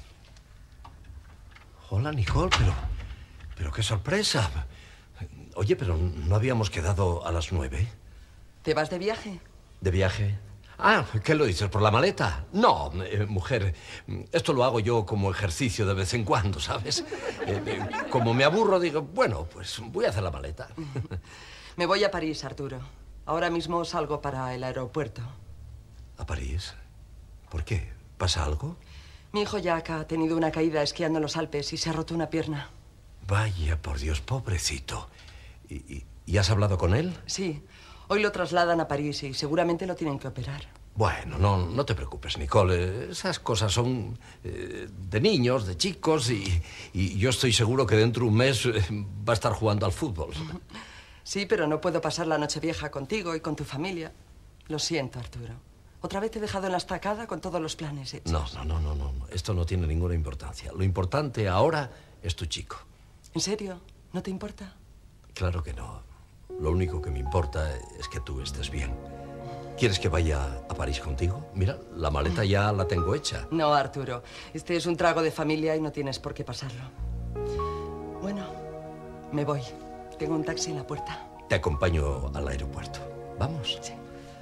Hola, Nicole, pero... pero qué sorpresa. Oye, pero ¿no habíamos quedado a las nueve? ¿Te vas de viaje? ¿De viaje? Ah, ¿qué lo dices? ¿Por la maleta? No, eh, mujer, esto lo hago yo como ejercicio de vez en cuando, ¿sabes? Eh, eh, como me aburro, digo, bueno, pues voy a hacer la maleta. Me voy a París, Arturo. Ahora mismo salgo para el aeropuerto. ¿A París? ¿Por qué? ¿Pasa algo? Mi hijo Jack ha tenido una caída esquiando en los Alpes y se ha roto una pierna. Vaya, por Dios, pobrecito. ¿Y, y, ¿y has hablado con él? Sí. Hoy lo trasladan a París y seguramente lo tienen que operar. Bueno, no, no te preocupes, Nicole. Esas cosas son eh, de niños, de chicos, y, y yo estoy seguro que dentro de un mes eh, va a estar jugando al fútbol. Sí, pero no puedo pasar la noche vieja contigo y con tu familia. Lo siento, Arturo. Otra vez te he dejado en la estacada con todos los planes hechos. No, no, no, no, no. Esto no tiene ninguna importancia. Lo importante ahora es tu chico. ¿En serio? ¿No te importa? Claro que no. Lo único que me importa es que tú estés bien. ¿Quieres que vaya a París contigo? Mira, la maleta ya la tengo hecha. No, Arturo. Este es un trago de familia y no tienes por qué pasarlo. Bueno, me voy. Tengo un taxi en la puerta. Te acompaño al aeropuerto. ¿Vamos? Sí.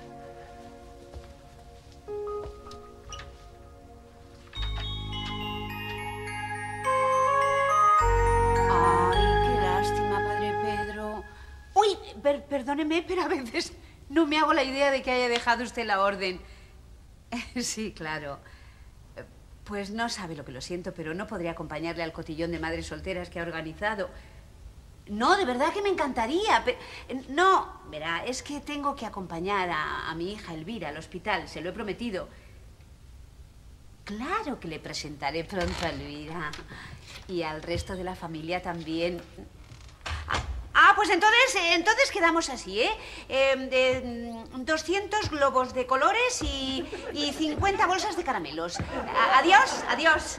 Uy, per perdóneme, pero a veces no me hago la idea de que haya dejado usted la orden. Sí, claro. Pues no sabe lo que lo siento, pero no podría acompañarle al cotillón de madres solteras que ha organizado. No, de verdad que me encantaría. Pero... No, verá, es que tengo que acompañar a, a mi hija Elvira al hospital, se lo he prometido. Claro que le presentaré pronto a Elvira. Y al resto de la familia también. Ah, pues entonces, entonces quedamos así, ¿eh? eh de, doscientos globos de colores y, y cincuenta bolsas de caramelos. A, adiós, adiós.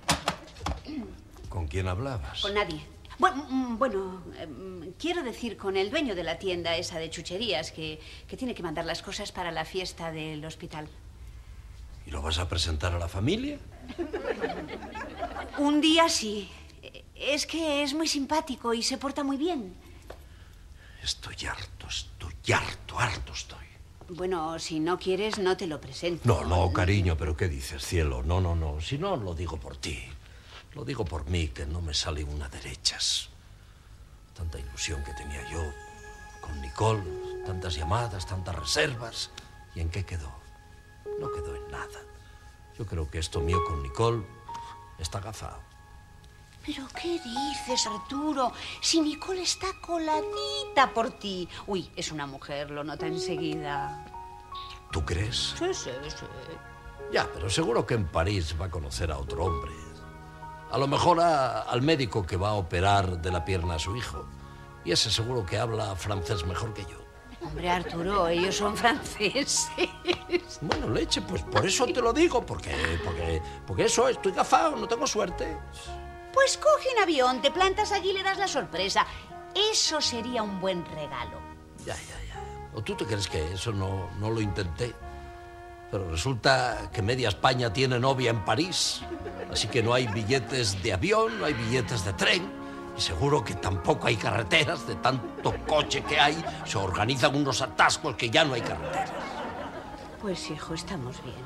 ¿Con quién hablabas? Con nadie. Bueno, bueno eh, quiero decir con el dueño de la tienda esa de chucherías que, que tiene que mandar las cosas para la fiesta del hospital. ¿Y lo vas a presentar a la familia? Un día sí. Es que es muy simpático y se porta muy bien. Estoy harto, estoy harto, harto estoy. Bueno, si no quieres, no te lo presento. No, no, cariño, pero ¿qué dices, cielo? No, no, no. Si no, lo digo por ti. Lo digo por mí, que no me sale una derechas. Tanta ilusión que tenía yo con Nicole, tantas llamadas, tantas reservas. ¿Y en qué quedó? No quedó en nada. Yo creo que esto mío con Nicole está agafado. ¿Pero qué dices, Arturo? Si Nicole está coladita por ti. Uy, es una mujer, lo nota enseguida. ¿Tú crees? Sí, sí, sí. Ya, pero seguro que en París va a conocer a otro hombre. A lo mejor a, al médico que va a operar de la pierna a su hijo. Y ese seguro que habla francés mejor que yo. Hombre, Arturo, ellos son franceses. Bueno, leche, pues por eso te lo digo. Porque, porque, porque eso, estoy gafado, no tengo suerte. Pues coge un avión, te plantas allí y le das la sorpresa. Eso sería un buen regalo. Ya, ya, ya. ¿O tú te crees que eso no, no lo intenté? Pero resulta que media España tiene novia en París. Así que no hay billetes de avión, no hay billetes de tren. Y seguro que tampoco hay carreteras. De tanto coche que hay, se organizan unos atascos que ya no hay carreteras. Pues, hijo, estamos bien.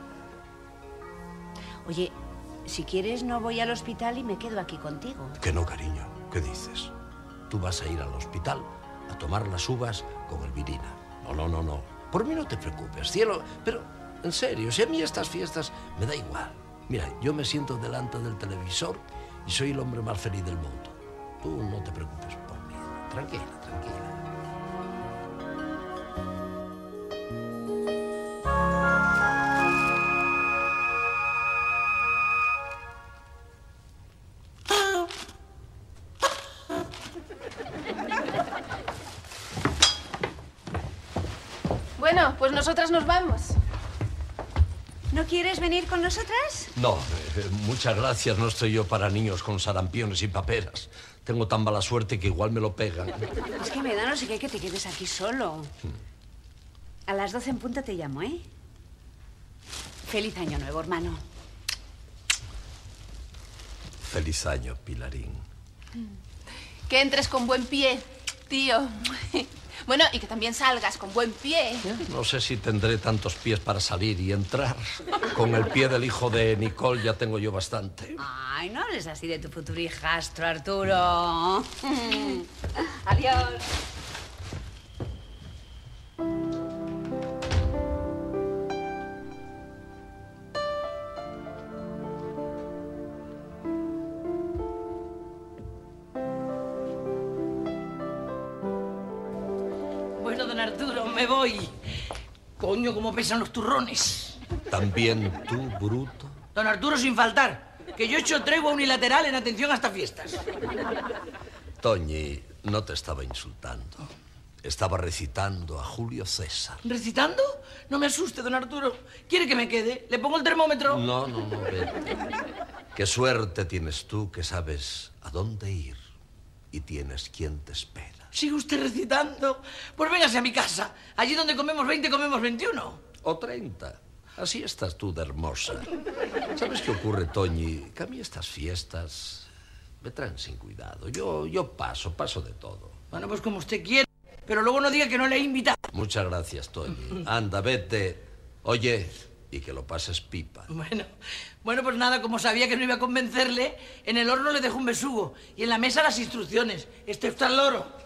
Oye, si quieres no voy al hospital y me quedo aquí contigo. Que no, cariño. ¿Qué dices? Tú vas a ir al hospital a tomar las uvas con el Virina. No, no, no, no. Por mí no te preocupes, cielo. Pero, en serio, si a mí estas fiestas me da igual. Mira, yo me siento delante del televisor y soy el hombre más feliz del mundo. Tú no te preocupes por mí. Tranquila, tranquila. Bueno, pues nosotras nos vamos. ¿No quieres venir con nosotras? No, eh, muchas gracias. No estoy yo para niños con sarampiones y paperas. Tengo tan mala suerte que igual me lo pegan. Es que me da no sé qué que te quedes aquí solo. A las doce en punto te llamo, ¿eh? Feliz año nuevo, hermano. Feliz año, Pilarín. Que entres con buen pie, tío. Bueno, y que también salgas con buen pie. No sé si tendré tantos pies para salir y entrar. Con el pie del hijo de Nicole ya tengo yo bastante. Ay, no hables así de tu futuro hijastro, Arturo. Adiós. Bueno, don Arturo, me voy. Coño, cómo pesan los turrones. ¿También tú, bruto? Don Arturo, sin faltar, que yo he hecho tregua unilateral en atención a estas fiestas. Toñi, no te estaba insultando. Estaba recitando a Julio César. ¿Recitando? No me asuste, don Arturo. ¿Quiere que me quede? ¿Le pongo el termómetro? No, no, no, vete. Qué suerte tienes tú que sabes a dónde ir y tienes quien te espera. ¿Sigue usted recitando? Pues véngase a mi casa. Allí donde comemos veinte, comemos veintiuno. O treinta. Así estás tú de hermosa. ¿Sabes qué ocurre, Toñi? Que a mí estas fiestas me traen sin cuidado. Yo, yo paso, paso de todo. Bueno, pues como usted quiere. Pero luego no diga que no le he invitado. Muchas gracias, Toñi. Anda, vete. Oye, y que lo pases pipa. Bueno, bueno, pues nada, como sabía que no iba a convencerle, en el horno le dejo un besugo y en la mesa las instrucciones. Este está el loro.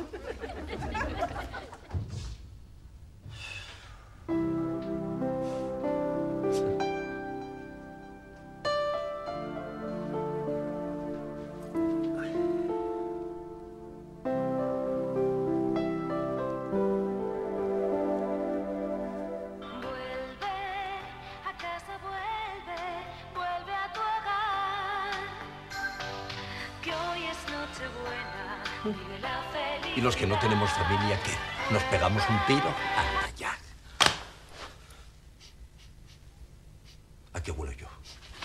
¿Y los que no tenemos familia, qué? ¿Nos pegamos un tiro? Anda ya. ¿A qué huelo yo?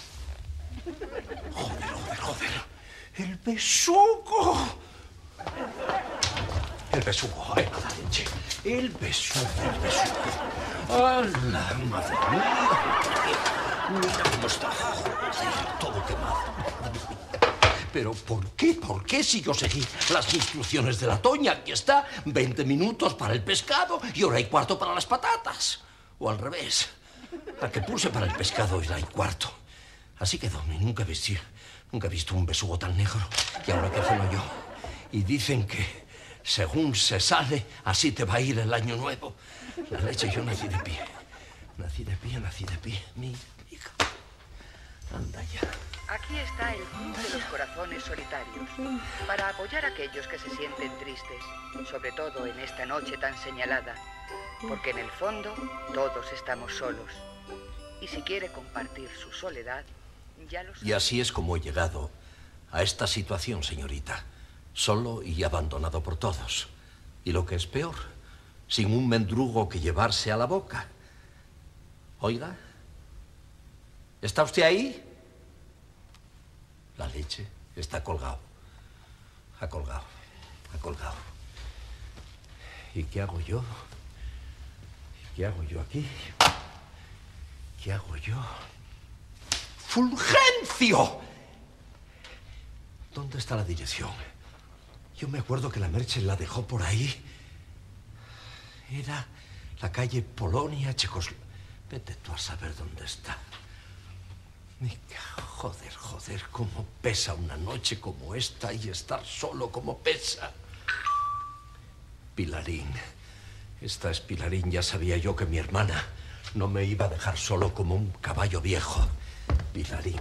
Joder, joder, joder. ¡El besugo! El besugo. Ay, la leche. El besugo, el besugo. ¡Hala, madre mía! Mira cómo está. Joder, todo quemado. ¿Pero por qué? ¿Por qué si yo seguí las instrucciones de la Toña? Aquí está, veinte minutos para el pescado y hora y cuarto para las patatas. O al revés. La que puse para el pescado y hora y cuarto. Así quedó. Nunca he visto, nunca he visto un besugo tan negro. Y ahora que ceno yo. Y dicen que según se sale, así te va a ir el año nuevo. La leche, yo nací de pie. Nací de pie, nací de pie. Mi hija. Anda ya. Aquí está el Club de los Corazones Solitarios, para apoyar a aquellos que se sienten tristes, sobre todo en esta noche tan señalada, porque en el fondo todos estamos solos. Y si quiere compartir su soledad, ya lo sabe. Y así es como he llegado a esta situación, señorita, solo y abandonado por todos. Y lo que es peor, sin un mendrugo que llevarse a la boca. Oiga, ¿está usted ahí? La leche está colgado. Ha colgado. Ha colgado. ¿Y qué hago yo? ¿Y qué hago yo aquí? ¿Qué hago yo? ¡Fulgencio! ¿Dónde está la dirección? Yo me acuerdo que la Merche la dejó por ahí. Era la calle Polonia, Checoslovaquia. Vete tú a saber dónde está. Joder, joder, cómo pesa una noche como esta y estar solo como pesa. Pilarín. Esta es Pilarín. Ya sabía yo que mi hermana no me iba a dejar solo como un caballo viejo. Pilarín.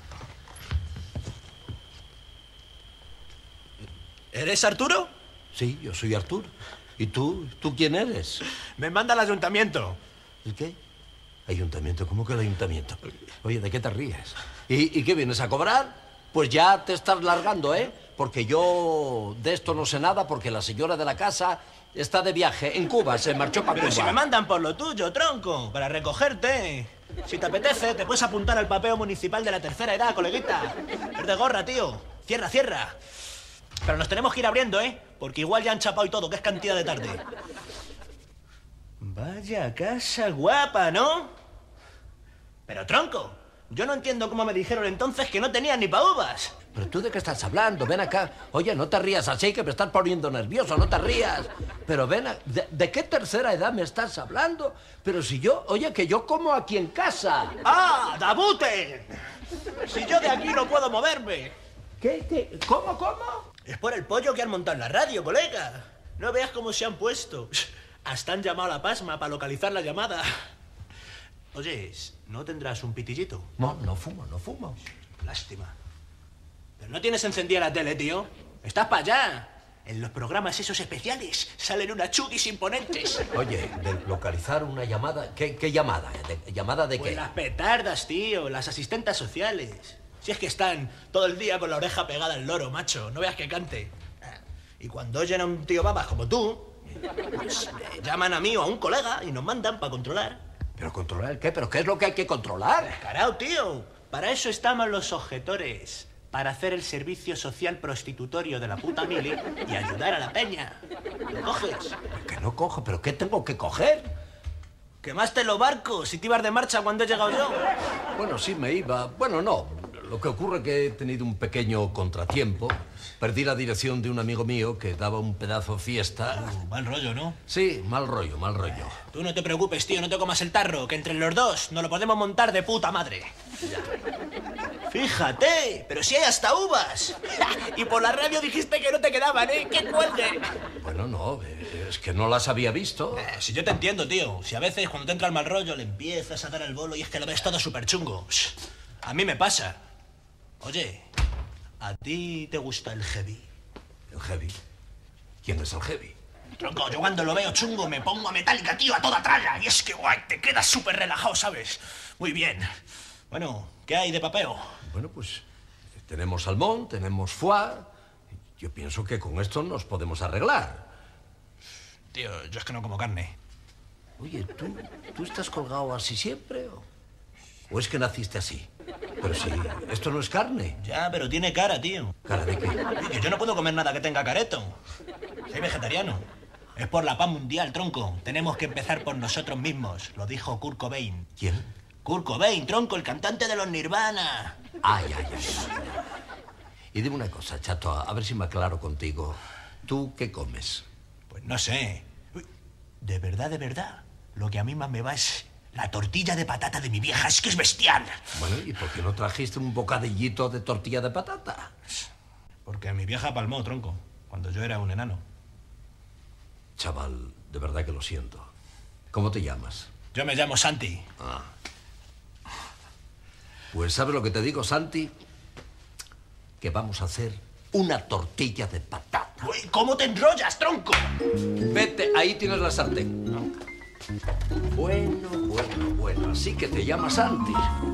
¿Eres Arturo? Sí, yo soy Arturo. ¿Y tú? ¿Tú quién eres? Me manda al ayuntamiento. ¿El qué? ¿Ayuntamiento? ¿Cómo que el ayuntamiento? Oye, ¿de qué te ríes? ¿Y, ¿Y qué vienes a cobrar? Pues ya te estás largando, ¿eh? Porque yo de esto no sé nada porque la señora de la casa está de viaje en Cuba, se marchó para Cuba. Pero si me mandan por lo tuyo, tronco, para recogerte. Si te apetece, te puedes apuntar al papeo municipal de la tercera edad, coleguita. Es de gorra, tío. Cierra, cierra. Pero nos tenemos que ir abriendo, ¿eh? Porque igual ya han chapado y todo, que es cantidad de tarde. Vaya casa guapa, ¿no? Pero, tronco, yo no entiendo cómo me dijeron entonces que no tenían ni pa' uvas. ¿Pero tú de qué estás hablando? Ven acá. Oye, no te rías así, que me estás poniendo nervioso, no te rías. Pero ven, a... ¿De, ¿de qué tercera edad me estás hablando? Pero si yo, oye, que yo como aquí en casa. ¡Ah, Dabuten! Si yo de aquí no puedo moverme. ¿Qué? ¿Qué? ¿Cómo, cómo? Es por el pollo que han montado en la radio, colega. No veas cómo se han puesto. Hasta han llamado a la pasma para localizar la llamada. Oye, ¿no tendrás un pitillito? No, no fumo, no fumo. Lástima. Pero no tienes encendida la tele, tío. Estás para allá. En los programas esos especiales salen unas chudis imponentes. Oye, de localizar una llamada... ¿Qué, qué llamada? ¿De, ¿Llamada de pues qué? Las petardas, tío. Las asistentas sociales. Si es que están todo el día con la oreja pegada al loro, macho. No veas que cante. Y cuando oyen a un tío babas como tú, pues me llaman a mí o a un colega y nos mandan para controlar. ¿Pero controlar qué? ¿Pero qué es lo que hay que controlar? Descarao, tío. Para eso estamos los objetores. Para hacer el servicio social prostitutorio de la puta mili y ayudar a la peña. ¿Lo coges? Que no cojo, ¿pero qué tengo que coger? Quemaste los barcos y te ibas de marcha cuando he llegado yo. Bueno, sí me iba. Bueno, no. Lo que ocurre es que he tenido un pequeño contratiempo. Perdí la dirección de un amigo mío que daba un pedazo fiesta. Uh, mal rollo, ¿no? Sí, mal rollo, mal rollo. Tú no te preocupes, tío, no te comas el tarro, que entre los dos nos lo podemos montar de puta madre. Ya. Fíjate, pero si hay hasta uvas. Y por la radio dijiste que no te quedaban, ¿eh? ¡Qué cuelgue! Bueno, no, es que no las había visto. Eh, si yo te entiendo, tío. Si a veces cuando te entra el mal rollo le empiezas a dar el bolo y es que lo ves todo súper chungo. A mí me pasa. Oye, ¿a ti te gusta el heavy? ¿El heavy? ¿Quién es el heavy? Tronco, yo cuando lo veo chungo me pongo a Metallica, tío, a toda tralla. Y es que, guay, te quedas súper relajado, ¿sabes? Muy bien. Bueno, ¿qué hay de papeo? Bueno, pues tenemos salmón, tenemos foie. Yo pienso que con esto nos podemos arreglar. Tío, yo es que no como carne. Oye, ¿tú, ¿tú estás colgado así siempre o, o es que naciste así? Pero si esto no es carne. Ya, pero tiene cara, tío. ¿Cara de qué? Que yo no puedo comer nada que tenga careto. Soy vegetariano. Es por la paz mundial, tronco. Tenemos que empezar por nosotros mismos. Lo dijo Kurt Cobain. ¿Quién? Kurt Cobain, tronco, el cantante de los Nirvana. Ay, ay, ay. Y dime una cosa, chato, a ver si me aclaro contigo. ¿Tú qué comes? Pues no sé. De verdad, de verdad. Lo que a mí más me va es la tortilla de patata de mi vieja. Es que es bestial. Bueno, ¿y por qué no trajiste un bocadillito de tortilla de patata? Porque mi vieja palmó, tronco, cuando yo era un enano. Chaval, de verdad que lo siento. ¿Cómo te llamas? Yo me llamo Santi. Ah. Pues ¿sabes lo que te digo, Santi? Que vamos a hacer una tortilla de patata. Uy, ¿cómo te enrollas, tronco? Vete, ahí tienes la sartén. Bueno, bueno, bueno. Así que te llamas Santi.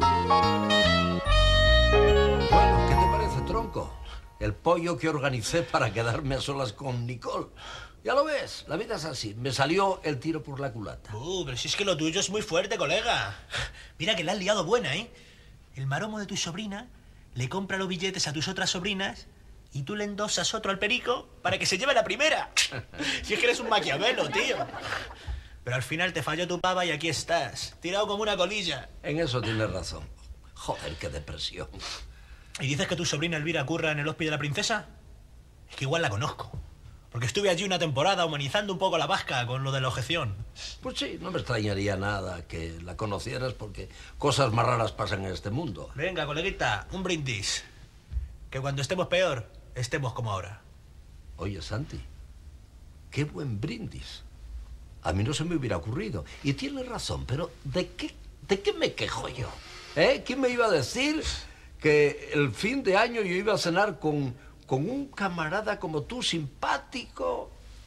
Bueno, ¿qué te parece, tronco? El pollo que organicé para quedarme a solas con Nicole. Ya lo ves, la vida es así. Me salió el tiro por la culata. Uh, pero si es que lo tuyo es muy fuerte, colega. Mira que la has liado buena, ¿eh? El maromo de tu sobrina le compra los billetes a tus otras sobrinas y tú le endosas otro al perico para que se lleve la primera. Si es que eres un maquiavelo, tío. Pero al final te falló tu pava y aquí estás, tirado como una colilla. En eso tienes razón. Joder, qué depresión. ¿Y dices que tu sobrina Elvira curra en el Hospital de la Princesa? Es que igual la conozco. Porque estuve allí una temporada humanizando un poco la vasca con lo de la objeción. Pues sí, no me extrañaría nada que la conocieras porque cosas más raras pasan en este mundo. Venga, coleguita, un brindis. Que cuando estemos peor, estemos como ahora. Oye, Santi, qué buen brindis. A mí no se me hubiera ocurrido. Y tienes razón, pero ¿de qué, de qué me quejo yo? ¿Eh? ¿Quién me iba a decir que el fin de año yo iba a cenar con, con un camarada como tú, simpático?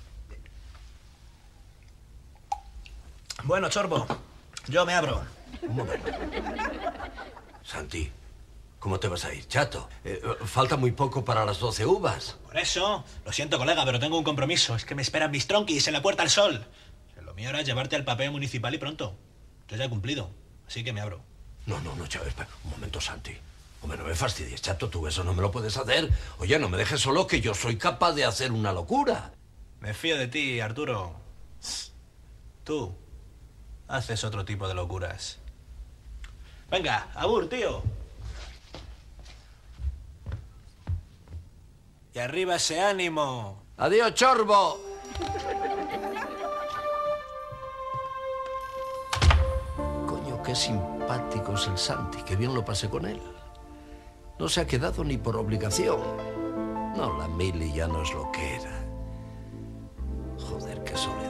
Bueno, Chorbo, yo me abro. Un momento. Santi, ¿cómo te vas a ir, chato? Eh, falta muy poco para las doce uvas. Por eso, lo siento, colega, pero tengo un compromiso. Es que me esperan mis tronquis en la Puerta al Sol. Lo mío era llevarte al papeo municipal y pronto. Yo ya he cumplido, así que me abro. No, no, no, chaval, espera. Un momento, Santi. Hombre, no me fastidies, chato, tú eso no me lo puedes hacer. Oye, no me dejes solo, que yo soy capaz de hacer una locura. Me fío de ti, Arturo. Tú haces otro tipo de locuras. Venga, abur, tío. Y arriba ese ánimo. Adiós, Chorbo. Coño, qué simpático es el Santi, qué bien lo pasé con él. No se ha quedado ni por obligación. No, la Mili ya no es lo que era. Joder, qué soledad.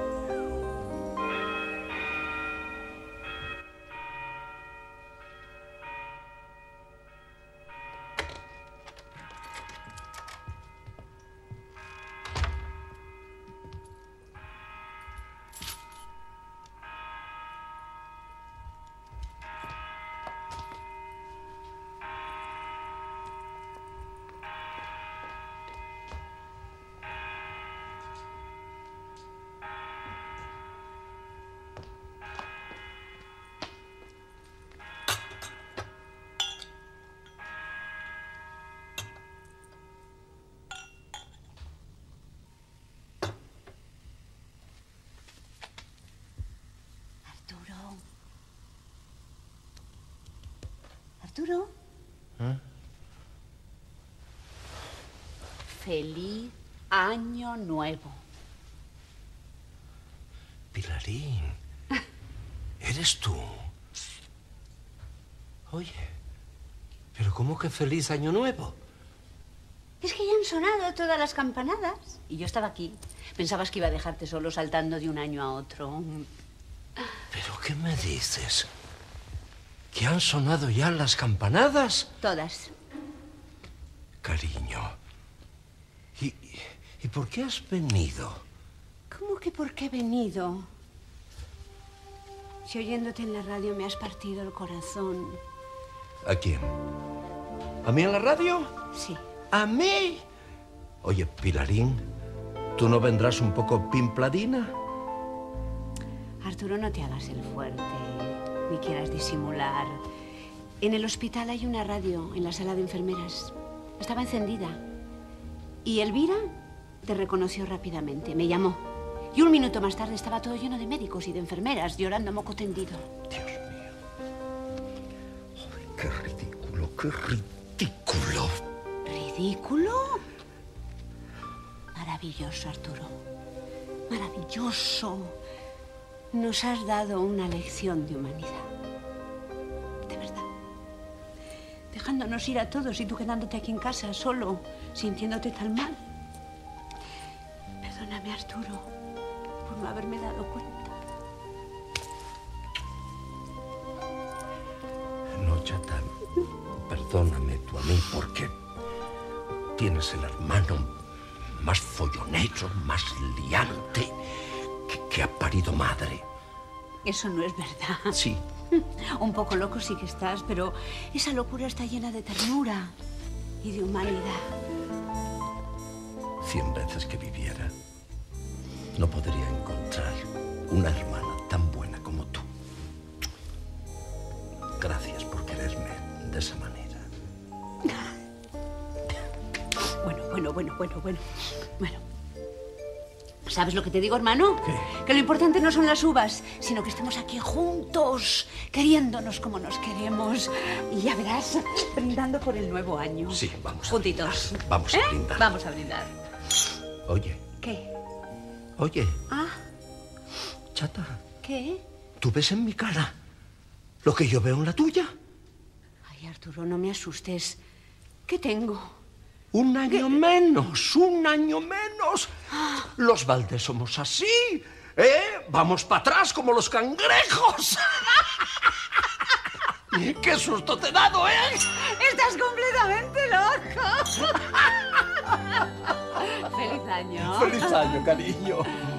Arturo. ¿Eh? Feliz Año Nuevo. Pilarín, ¿eres tú? Oye, ¿pero cómo que feliz Año Nuevo? Es que ya han sonado todas las campanadas. Y yo estaba aquí. Pensabas que iba a dejarte solo saltando de un año a otro. ¿Pero qué me dices? ¿Que han sonado ya las campanadas? Todas. Cariño, ¿y, ¿y por qué has venido? ¿Cómo que por qué he venido? Si oyéndote en la radio me has partido el corazón. ¿A quién? ¿A mí en la radio? Sí. ¿A mí? Oye, Pilarín, ¿tú no vendrás un poco pimpladina? Arturo, no te hagas el fuerte, ni quieras disimular. En el hospital hay una radio en la sala de enfermeras. Estaba encendida. Y Elvira te reconoció rápidamente. Me llamó. Y un minuto más tarde estaba todo lleno de médicos y de enfermeras llorando a moco tendido. Dios mío. Joder, qué ridículo, qué ridículo. ¿Ridículo? Maravilloso, Arturo. Maravilloso. Nos has dado una lección de humanidad. De verdad. Dejándonos ir a todos y tú quedándote aquí en casa, solo, sintiéndote tan mal. Perdóname, Arturo, por no haberme dado cuenta. No, chata, perdóname tú a mí porque tienes el hermano más follonero, más liante, que, que ha parido madre. Eso no es verdad. Sí. Un poco loco sí que estás, pero esa locura está llena de ternura y de humanidad. Cien veces que viviera, no podría encontrar una hermana tan buena como tú. Gracias por quererme de esa manera. Bueno, bueno, bueno, bueno, bueno. Bueno. ¿Sabes lo que te digo, hermano? ¿Qué? Que lo importante no son las uvas, sino que estemos aquí juntos, queriéndonos como nos queremos. Y ya verás, brindando por el nuevo año. Sí, vamos. Juntitos. A vamos a ¿Eh? brindar. Vamos a brindar. Oye, ¿Qué? oye, Ah, chata, ¿qué? ¿tú ves en mi cara lo que yo veo en la tuya? Ay, Arturo, no me asustes. ¿Qué tengo? Un año menos, un año menos. Los Valdés somos así, ¿eh? Vamos para atrás como los cangrejos. ¡Qué susto te he dado, eh! ¡Estás completamente loco! ¡Feliz año! ¡Feliz año, cariño!